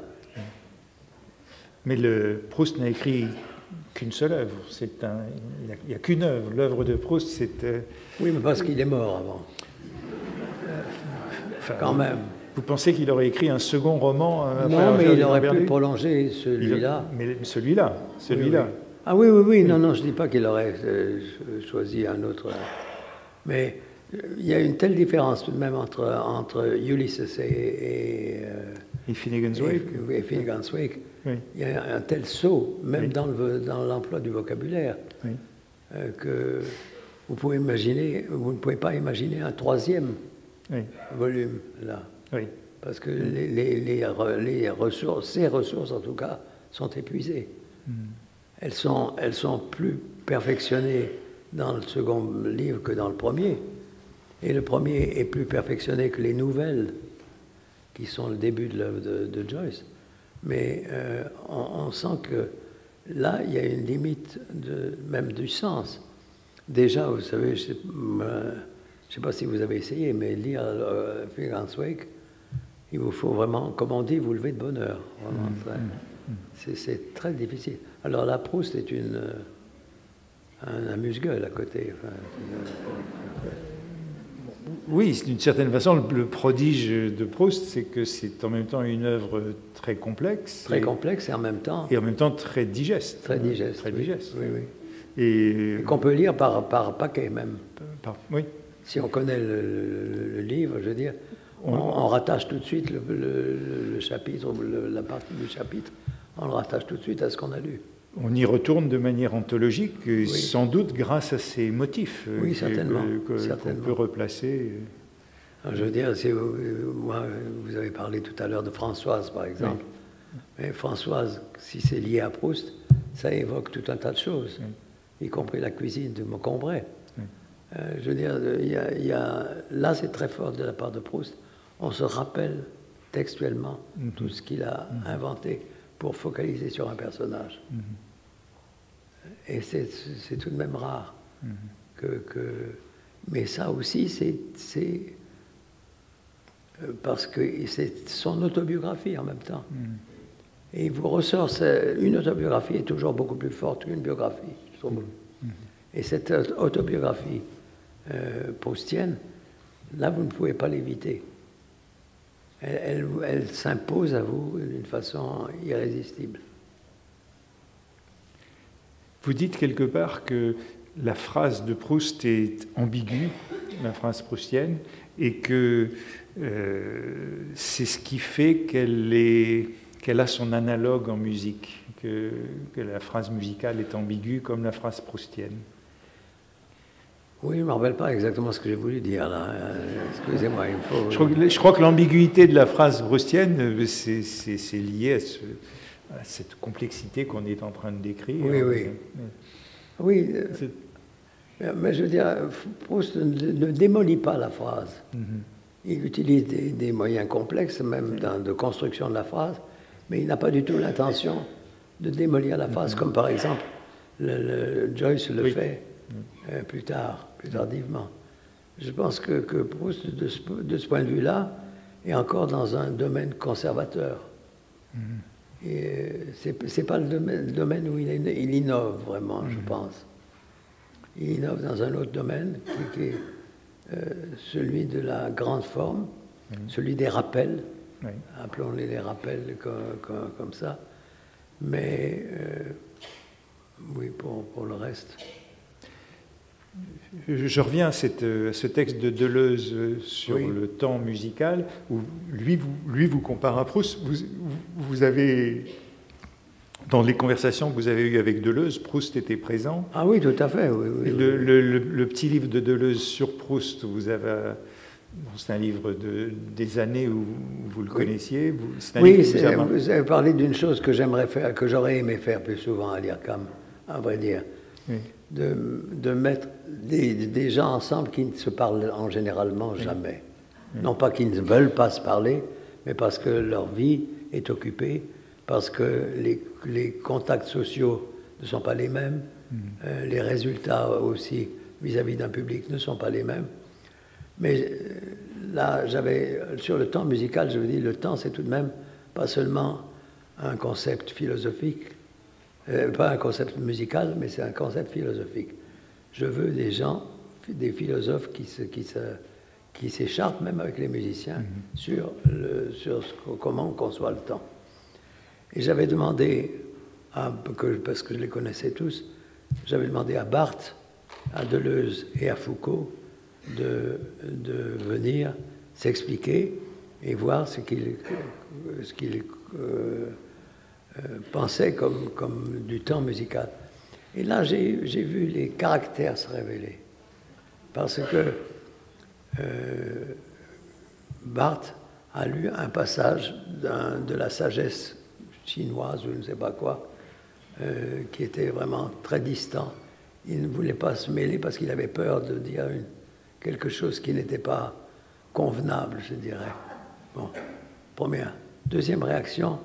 Mais le Proust n'a écrit qu'une seule œuvre. Un, il n'y a, a qu'une œuvre. L'œuvre de Proust, c'est... Euh... Oui, mais parce qu'il est mort avant. Enfin, Quand même. Vous pensez qu'il aurait écrit un second roman euh, Non, mais il aurait pu prolonger celui-là. Mais celui-là, celui-là. Oui, oui. Ah oui, oui, oui, oui. Non, non, je ne dis pas qu'il aurait euh, choisi un autre. Mais il y a une telle différence tout de même entre, entre Ulysses et... Et, euh, et Finnegan's Wake. Et, et Finnegan's Wake. Oui. Il y a un tel saut, même oui. dans l'emploi du vocabulaire, oui. euh, que vous pouvez imaginer, vous ne pouvez pas imaginer un troisième oui. volume là. Oui. Parce que les, les, les, les ressources, ces ressources en tout cas, sont épuisées. Mm. Elles sont, elles sont plus perfectionnées dans le second livre que dans le premier. Et le premier est plus perfectionné que les nouvelles, qui sont le début de l'œuvre de, de Joyce. Mais euh, on, on sent que là, il y a une limite de, même du sens. Déjà, vous savez, je ne sais, euh, sais pas si vous avez essayé, mais lire euh, Finnegan's Wake, il vous faut vraiment, comme on dit, vous lever de bonne heure. Mmh. C'est très difficile. Alors la Proust est une, un amuse-gueule à côté. Enfin, oui, d'une certaine façon, le, le prodige de Proust, c'est que c'est en même temps une œuvre très complexe. Très et, complexe et en même temps... Et en même temps très digeste. Très digeste, Très oui. digeste. Oui, oui. Et, et qu'on peut lire par, par paquet même. Par, oui. Si on connaît le, le, le livre, je veux dire, on, on rattache tout de suite le, le, le chapitre, le, la partie du chapitre, on le rattache tout de suite à ce qu'on a lu. On y retourne de manière anthologique, oui. Sans doute grâce à ces motifs oui, que, certainement, que, certainement. qu'on peut replacer. Je veux dire, si vous, moi, vous avez parlé tout à l'heure de Françoise, par exemple. Oui. Mais Françoise, si c'est lié à Proust, ça évoque tout un tas de choses, oui. Y compris la cuisine de Maucombray. Oui. Euh, je veux dire, il y a, il y a, là, c'est très fort de la part de Proust. On se rappelle textuellement mm-hmm. tout ce qu'il a mm-hmm. inventé pour focaliser sur un personnage. Mm-hmm. Et c'est, c'est tout de même rare. Mm-hmm. Que, que... Mais ça aussi, c'est, c'est parce que c'est son autobiographie en même temps. Mm-hmm. Et il vous ressort, une autobiographie est toujours beaucoup plus forte qu'une biographie, je trouve. Mm-hmm. Et cette autobiographie euh, proustienne, là, vous ne pouvez pas l'éviter. Elle, elle, elle s'impose à vous d'une façon irrésistible. Vous dites quelque part que la phrase de Proust est ambiguë, la phrase proustienne, et que euh, c'est ce qui fait qu'elle, est, qu'elle a son analogue en musique, que, que la phrase musicale est ambiguë comme la phrase proustienne. Oui, je ne me rappelle pas exactement ce que j'ai voulu dire là. Excusez-moi, il faut... Je crois que, je crois que l'ambiguïté de la phrase proustienne, c'est, c'est, c'est lié à, ce, à cette complexité qu'on est en train de décrire. Oui, oui. Oui, c'est... mais je veux dire, Proust ne, ne démolit pas la phrase. Mm-hmm. Il utilise des, des moyens complexes, même dans, de construction de la phrase, mais il n'a pas du tout l'intention de démolir la phrase, mm-hmm. comme par exemple le, le, Joyce le oui. fait euh, plus tard, plus tardivement. Je pense que, que Proust, de ce, de ce point de vue-là, est encore dans un domaine conservateur. Mm-hmm. Et c'est pas le domaine, le domaine où il, est, il innove vraiment, mm-hmm. je pense. Il innove dans un autre domaine qui, qui est euh, celui de la grande forme, mm-hmm. celui des rappels, oui. appelons-les les rappels comme, comme, comme ça. Mais euh, oui, pour, pour le reste. Je reviens à, cette, à ce texte de Deleuze sur oui. le temps musical, où lui vous, lui vous compare à Proust. Vous, vous avez, dans les conversations que vous avez eues avec Deleuze, Proust était présent. Ah oui, tout à fait. Oui, oui, le, oui. Le, le, le petit livre de Deleuze sur Proust, vous avez, c'est un livre de, des années où vous le oui. connaissiez. Vous, c'est un oui, livre c'est, vous, vous avez parlé d'une chose que j'aimerais faire, que j'aurais aimé faire plus souvent à l'I R C A M, à vrai dire. Oui. De, de mettre des, des gens ensemble qui ne se parlent en généralement jamais. Oui. Non pas qu'ils ne veulent pas se parler, mais parce que leur vie est occupée, parce que les, les contacts sociaux ne sont pas les mêmes, mmh. euh, les résultats aussi vis-à-vis d'un public ne sont pas les mêmes. Mais euh, là, j'avais, sur le temps musical, je vous dis, le temps, c'est tout de même pas seulement un concept philosophique, Euh, pas un concept musical, mais c'est un concept philosophique. Je veux des gens, des philosophes qui, se, qui, se, qui s'écharpent, même avec les musiciens, mm-hmm. sur, le, sur ce, comment on conçoit le temps. Et j'avais demandé, à, que, parce que je les connaissais tous, j'avais demandé à Barthes, à Deleuze et à Foucault de, de venir s'expliquer et voir ce qu'ils... Ce qu'ils euh, Euh, pensait comme, comme du temps musical. Et là, j'ai, j'ai vu les caractères se révéler. Parce que euh, Barthes a lu un passage d'un, de la sagesse chinoise, ou je ne sais pas quoi, euh, qui était vraiment très distant. Il ne voulait pas se mêler parce qu'il avait peur de dire une, quelque chose qui n'était pas convenable, je dirais. Bon, première. Deuxième réaction,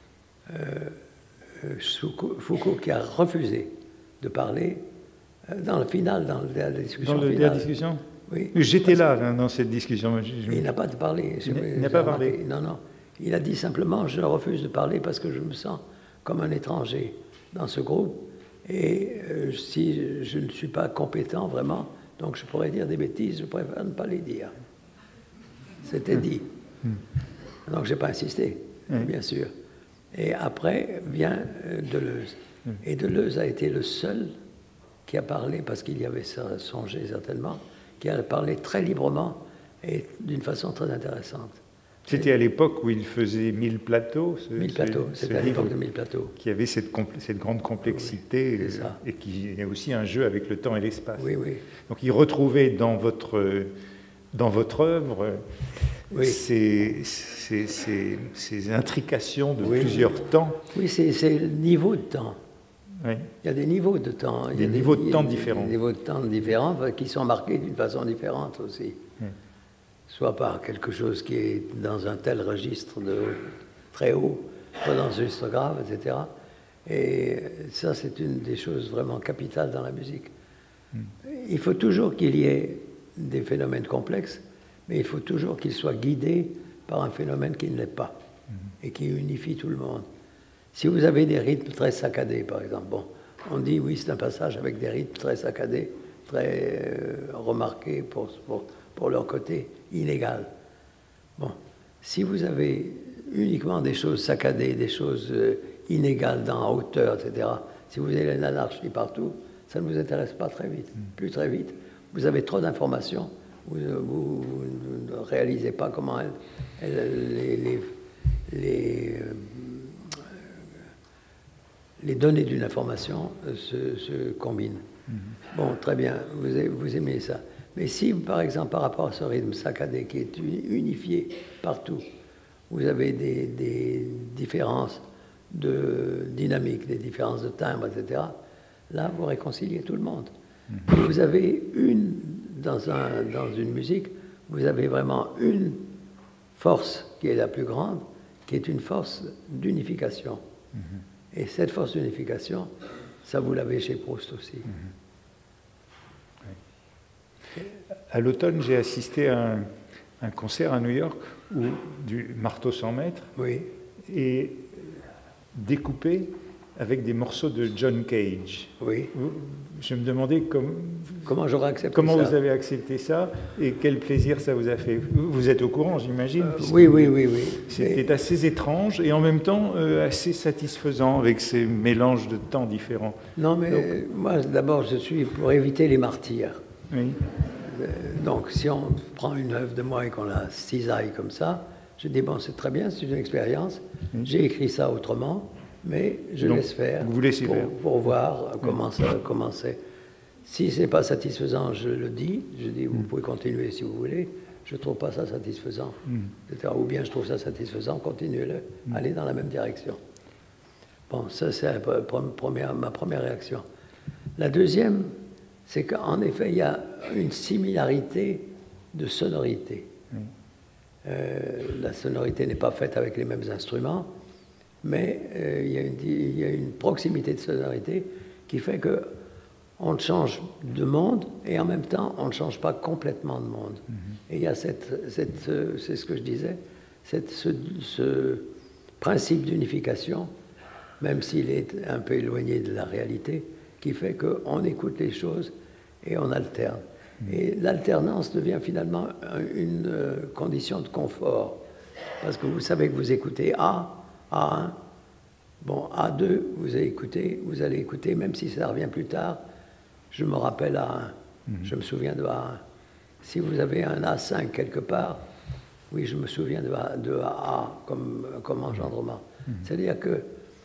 Euh, Foucault, Foucault qui a refusé de parler euh, dans le final, dans la discussion Dans le, finale. la discussion Oui. J'étais là, là dans cette discussion. Je, je... Il n'a pas parlé. Il, il n'a pas parlé. Non, non. Il a dit simplement, je refuse de parler parce que je me sens comme un étranger dans ce groupe. Et euh, si je ne suis pas compétent vraiment, donc je pourrais dire des bêtises, je préfère ne pas les dire. C'était dit. Mmh. Donc je n'ai pas insisté, mmh. bien sûr. Et après vient Deleuze. Mmh. Et Deleuze a été le seul qui a parlé, parce qu'il y avait songé certainement, qui a parlé très librement et d'une façon très intéressante. C'était à l'époque où il faisait mille plateaux. Ce, mille plateaux, c'était à l'époque de mille plateaux. Qui avait cette, cette grande complexité oui, euh, et qui est aussi un jeu avec le temps et l'espace. Oui, oui. Donc il retrouvait dans votre, dans votre œuvre oui. ces, ces, ces, ces intrications de oui. plusieurs temps. Oui, c'est le niveau de temps. Oui. Il y a des niveaux de temps. Des il y a niveaux des, de temps différents. Des niveaux de temps différents qui sont marqués d'une façon différente aussi. Oui. Soit par quelque chose qui est dans un tel registre de très haut, soit dans un registre grave, et cetera. Et ça, c'est une des choses vraiment capitales dans la musique. Mm. Il faut toujours qu'il y ait des phénomènes complexes, mais il faut toujours qu'ils soient guidés par un phénomène qui ne l'est pas mm. et qui unifie tout le monde. Si vous avez des rythmes très saccadés, par exemple, bon, on dit oui, c'est un passage avec des rythmes très saccadés, très euh, remarqués pour, pour, pour leur côté inégal. Bon, si vous avez uniquement des choses saccadées, des choses euh, inégales dans la hauteur, et cetera, si vous avez une anarchie partout, ça ne vous intéresse pas très vite. Plus très vite, vous avez trop d'informations, vous, vous, vous ne réalisez pas comment elles, elles, les, les, les, euh, les données d'une information se, se combinent. Mm-hmm. Bon, très bien, vous, vous aimez ça. Mais si, par exemple, par rapport à ce rythme saccadé qui est unifié partout, vous avez des, des différences de dynamique, des différences de timbre, et cetera, là, vous réconciliez tout le monde. Mm-hmm. Vous avez une, dans, un, dans une musique, vous avez vraiment une force qui est la plus grande, qui est une force d'unification. Mm-hmm. Et cette force d'unification, ça vous l'avez chez Proust aussi. Mm-hmm. À l'automne, j'ai assisté à un, un concert à New York où, du Marteau cent mètres oui. et découpé avec des morceaux de John Cage. Oui. Je me demandais comme, comment j'aurais accepté comment ça. vous avez accepté ça et quel plaisir ça vous a fait. Vous êtes au courant, j'imagine. Euh, oui, oui, oui, oui. C'était et... assez étrange et en même temps euh, assez satisfaisant avec ces mélanges de temps différents. Non, mais Donc... moi, d'abord, je suis pour éviter les martyrs. Oui. Donc, si on prend une œuvre de moi et qu'on la cisaille comme ça, je dis, bon, c'est très bien, c'est une expérience. Oui. J'ai écrit ça autrement, mais je Donc, laisse faire, vous laissez pour, faire pour voir comment oui. ça comment c'est. Si ce n'est pas satisfaisant, je le dis. Je dis, vous mm. pouvez continuer si vous voulez. Je ne trouve pas ça satisfaisant. Mm. et cetera. Ou bien je trouve ça satisfaisant, continuez-le. Mm. Allez dans la même direction. Bon, ça, c'est ma première réaction. La deuxième, c'est qu'en effet, il y a une similarité de sonorité. Mm. Euh, la sonorité n'est pas faite avec les mêmes instruments, mais euh, il, y a une, il y a une proximité de sonorité qui fait que on change de monde et en même temps, on ne change pas complètement de monde. Mm-hmm. Et il y a cette, cette c'est ce que je disais, cette, ce, ce principe d'unification, même s'il est un peu éloigné de la réalité, qui fait qu'on écoute les choses et on alterne. Mm-hmm. Et l'alternance devient finalement une euh, condition de confort, parce que vous savez que vous écoutez A, A un, bon, A deux, vous allez écouter, vous allez écouter, même si ça revient plus tard. Je me rappelle A un, mm-hmm. je me souviens de A un. Si vous avez un A cinq quelque part, oui, je me souviens de A, de A A comme, comme engendrement. Mm-hmm. C'est-à-dire que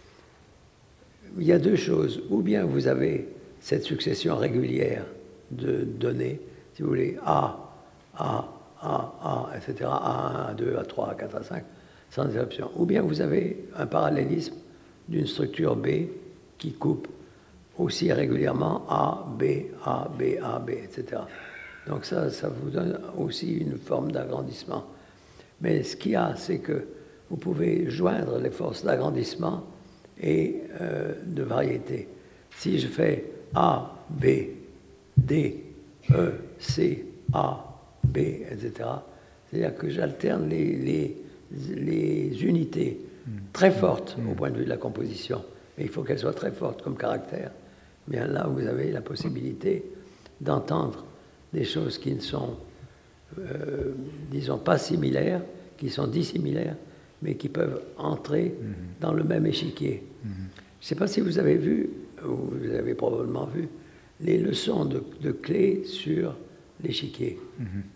il y a deux choses. Ou bien vous avez cette succession régulière de données, si vous voulez, A, A, A, A, et cetera, A un, A deux, A trois, A quatre, A cinq, sans interruption. Ou bien vous avez un parallélisme d'une structure B qui coupe aussi régulièrement A, B, A, B, A, B, et cetera. Donc ça, ça vous donne aussi une forme d'agrandissement. Mais ce qu'il y a, c'est que vous pouvez joindre les forces d'agrandissement et euh, de variété. Si je fais A, B, D, E, C, A, B, et cetera, c'est-à-dire que j'alterne les, les, les unités très fortes au point de vue de la composition, mais il faut qu'elles soient très fortes comme caractère. Bien là, vous avez la possibilité d'entendre des choses qui ne sont, euh, disons, pas similaires, qui sont dissimilaires, mais qui peuvent entrer mm-hmm. dans le même échiquier. Mm-hmm. Je ne sais pas si vous avez vu, ou vous avez probablement vu, les leçons de, de clés sur l'échiquier. Mm-hmm.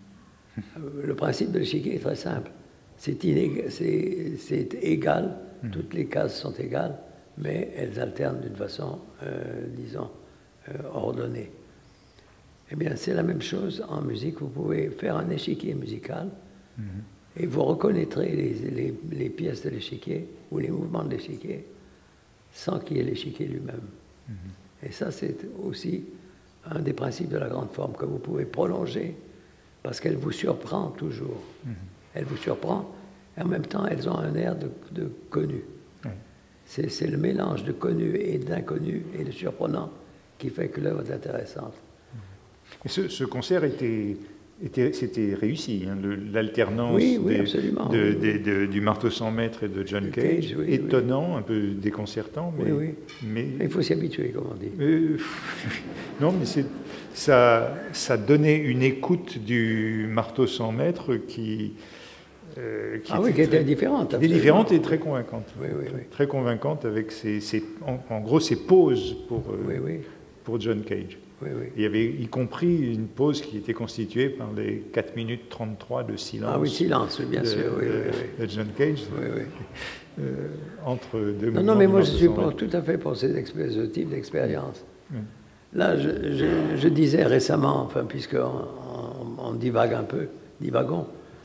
Le principe de l'échiquier est très simple. C'est égal, mmh. toutes les cases sont égales, mais elles alternent d'une façon, euh, disons, euh, ordonnée. Eh bien, c'est la même chose en musique. Vous pouvez faire un échiquier musical mmh. et vous reconnaîtrez les, les, les pièces de l'échiquier ou les mouvements de l'échiquier sans qu'il y ait l'échiquier lui-même. Mmh. Et ça, c'est aussi un des principes de la grande forme que vous pouvez prolonger parce qu'elle vous surprend toujours. Mmh. Elle vous surprend et en même temps, elles ont un air de, de connu. Mmh. C'est le mélange de connu et d'inconnu et de surprenant qui fait que l'œuvre est intéressante. Mmh. Ce, ce concert était... C'était réussi, hein, l'alternance oui, oui, de, de, de, du marteau cent mètres et de John Cage, Cage oui, étonnant, oui. un peu déconcertant. Mais, oui, oui. mais il faut s'y habituer, comme on dit. Euh, non, mais ça, ça donnait une écoute du marteau cent mètres qui, euh, qui, ah était, oui, qui était très, différente. Qui était différente et très convaincante. Oui, oui, oui. Très convaincante avec ses, ses, en, en gros ses pauses pour, euh, oui, oui. pour John Cage. Oui, oui. Il y avait y compris une pause qui était constituée par les quatre minutes trente-trois de silence. Ah oui, silence, bien de, sûr, oui, de, oui, oui. de John Cage. Oui, oui. Euh, entre deux Non, non, mais moi je suis pour, tout à fait pour ces ce type d'expérience. Oui. Là, je, je, je disais récemment, enfin, puisqu'on on, on divague un peu, divagons,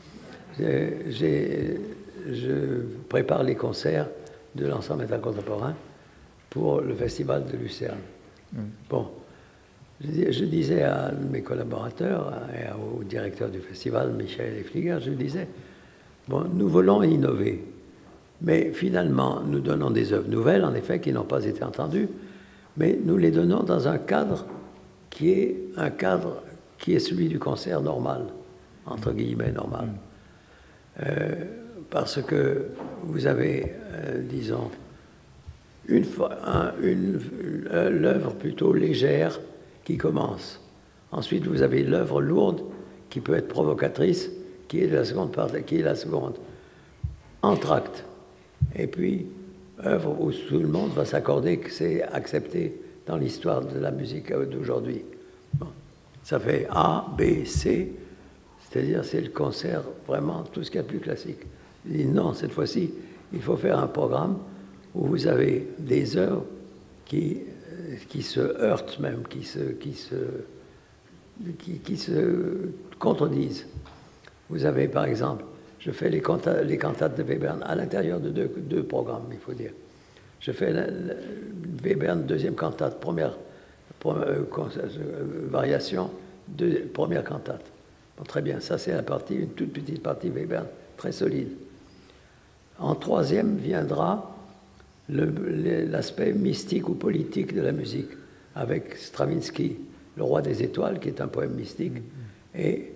je prépare les concerts de l'ensemble métal contemporain pour le festival de Lucerne. Oui. Bon. Je, je disais à mes collaborateurs et au directeur du festival, Michel Efliger, je disais, bon, nous voulons innover, mais finalement, nous donnons des œuvres nouvelles, en effet, qui n'ont pas été entendues, mais nous les donnons dans un cadre qui est un cadre qui est celui du concert normal, entre guillemets normal. Euh, parce que vous avez, euh, disons, une, un, une, l'œuvre plutôt légère qui commence. Ensuite, vous avez l'œuvre lourde qui peut être provocatrice, qui est de la seconde partie, qui est la seconde. Entracte. Et puis, œuvre où tout le monde va s'accorder que c'est accepté dans l'histoire de la musique d'aujourd'hui. Bon. Ça fait A, B, C, c'est-à-dire c'est le concert, vraiment tout ce qu'il y a de plus classique. Je dis non, cette fois-ci, il faut faire un programme où vous avez des œuvres qui qui se heurtent même, qui se, qui se, qui, qui se contredisent. Vous avez, par exemple, je fais les, cantates, les cantates de Webern à l'intérieur de deux, deux programmes, il faut dire. Je fais la, la, Webern, deuxième cantate, première, première euh, variation, de, première cantate. Bon, très bien, ça c'est la partie, une toute petite partie Webern, très solide. En troisième viendra l'aspect mystique ou politique de la musique, avec Stravinsky, Le Roi des Étoiles, qui est un poème mystique, mm-hmm. et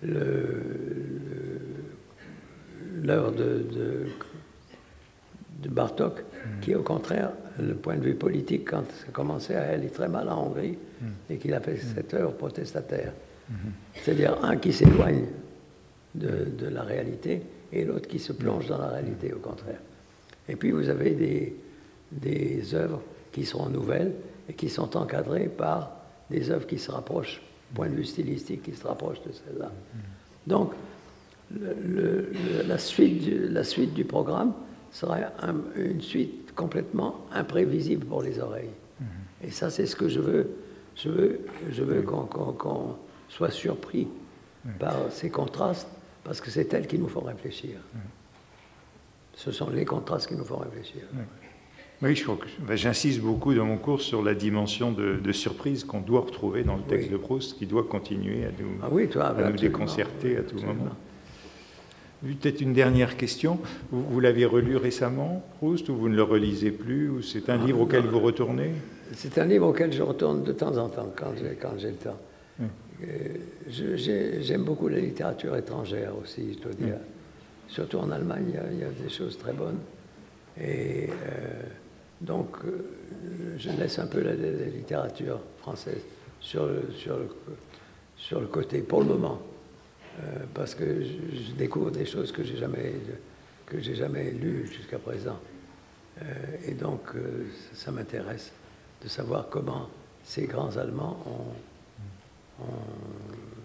l'œuvre de, de, de Bartók, mm-hmm. qui est au contraire, le point de vue politique, quand ça commençait à aller très mal en Hongrie, mm-hmm. et qu'il a fait mm-hmm. cette œuvre protestataire. Mm-hmm. C'est-à-dire un qui s'éloigne de, de la réalité, et l'autre qui se plonge dans la réalité, au contraire. Et puis vous avez des, des œuvres qui seront nouvelles et qui sont encadrées par des œuvres qui se rapprochent, point de vue stylistique, qui se rapprochent de celles-là. Donc, le, le, la, suite du, la suite du programme sera un, une suite complètement imprévisible pour les oreilles. Et ça, c'est ce que je veux. Je veux, je veux qu'on qu'on, qu'on soit surpris par ces contrastes, parce que c'est elles qui nous font réfléchir. Ce sont les contrastes qui nous font réfléchir. Oui, oui je crois que ben, j'insiste beaucoup dans mon cours sur la dimension de, de surprise qu'on doit retrouver dans le texte oui. de Proust, qui doit continuer à nous, ah oui, toi, à nous déconcerter à tout absolument. moment. Peut-être une dernière question. Vous, vous l'avez relu récemment, Proust, ou vous ne le relisez plus, ou c'est un ah, livre auquel non. vous retournez? C'est un livre auquel je retourne de temps en temps, quand j'ai, quand j'ai le temps. Oui. Euh, j'aime beaucoup la littérature étrangère aussi, je dois dire. Oui. Surtout en Allemagne, il y, a, il y a des choses très bonnes. Et euh, donc, euh, je laisse un peu la, la littérature française sur le, sur, le, sur le côté, pour le moment. Euh, parce que je, je découvre des choses que je n'ai jamais, que j'ai jamais lues jusqu'à présent. Euh, et donc, euh, ça, ça m'intéresse de savoir comment ces grands Allemands ont, ont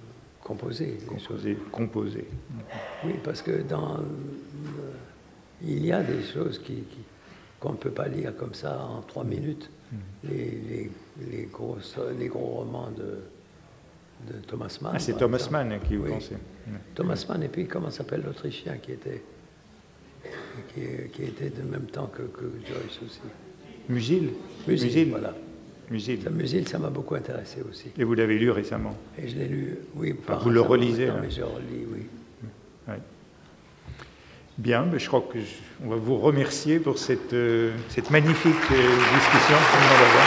composer. Composer, composer. Oui, parce que dans, euh, il y a des choses qui, qui, qu'on ne peut pas lire comme ça en trois minutes. Mm. Les, les, les, gros, les gros romans de, de Thomas Mann. Ah, c'est Thomas exemple. Mann qui vous oui. pensez. Thomas Mann, et puis comment s'appelle l'Autrichien qui était, qui, qui était de même temps que, que Joyce aussi. Musil. Musil, Musil. voilà. Musil. Ça, Musil, ça m'a beaucoup intéressé aussi. Et vous l'avez lu récemment? Et je l'ai lu, oui. Enfin, vous le relisez? Non, mais je relis, oui. Ouais. Bien, mais je crois que je, on va vous remercier pour cette, euh, cette magnifique euh, discussion qu'on vient d'avoir.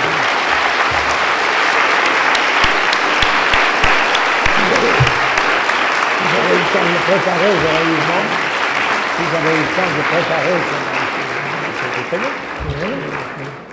Si j'avais eu le temps de le préparer, j'aurais eu le temps. Si j'avais eu le temps de le préparer, ça C'était très bien. Oui, oui.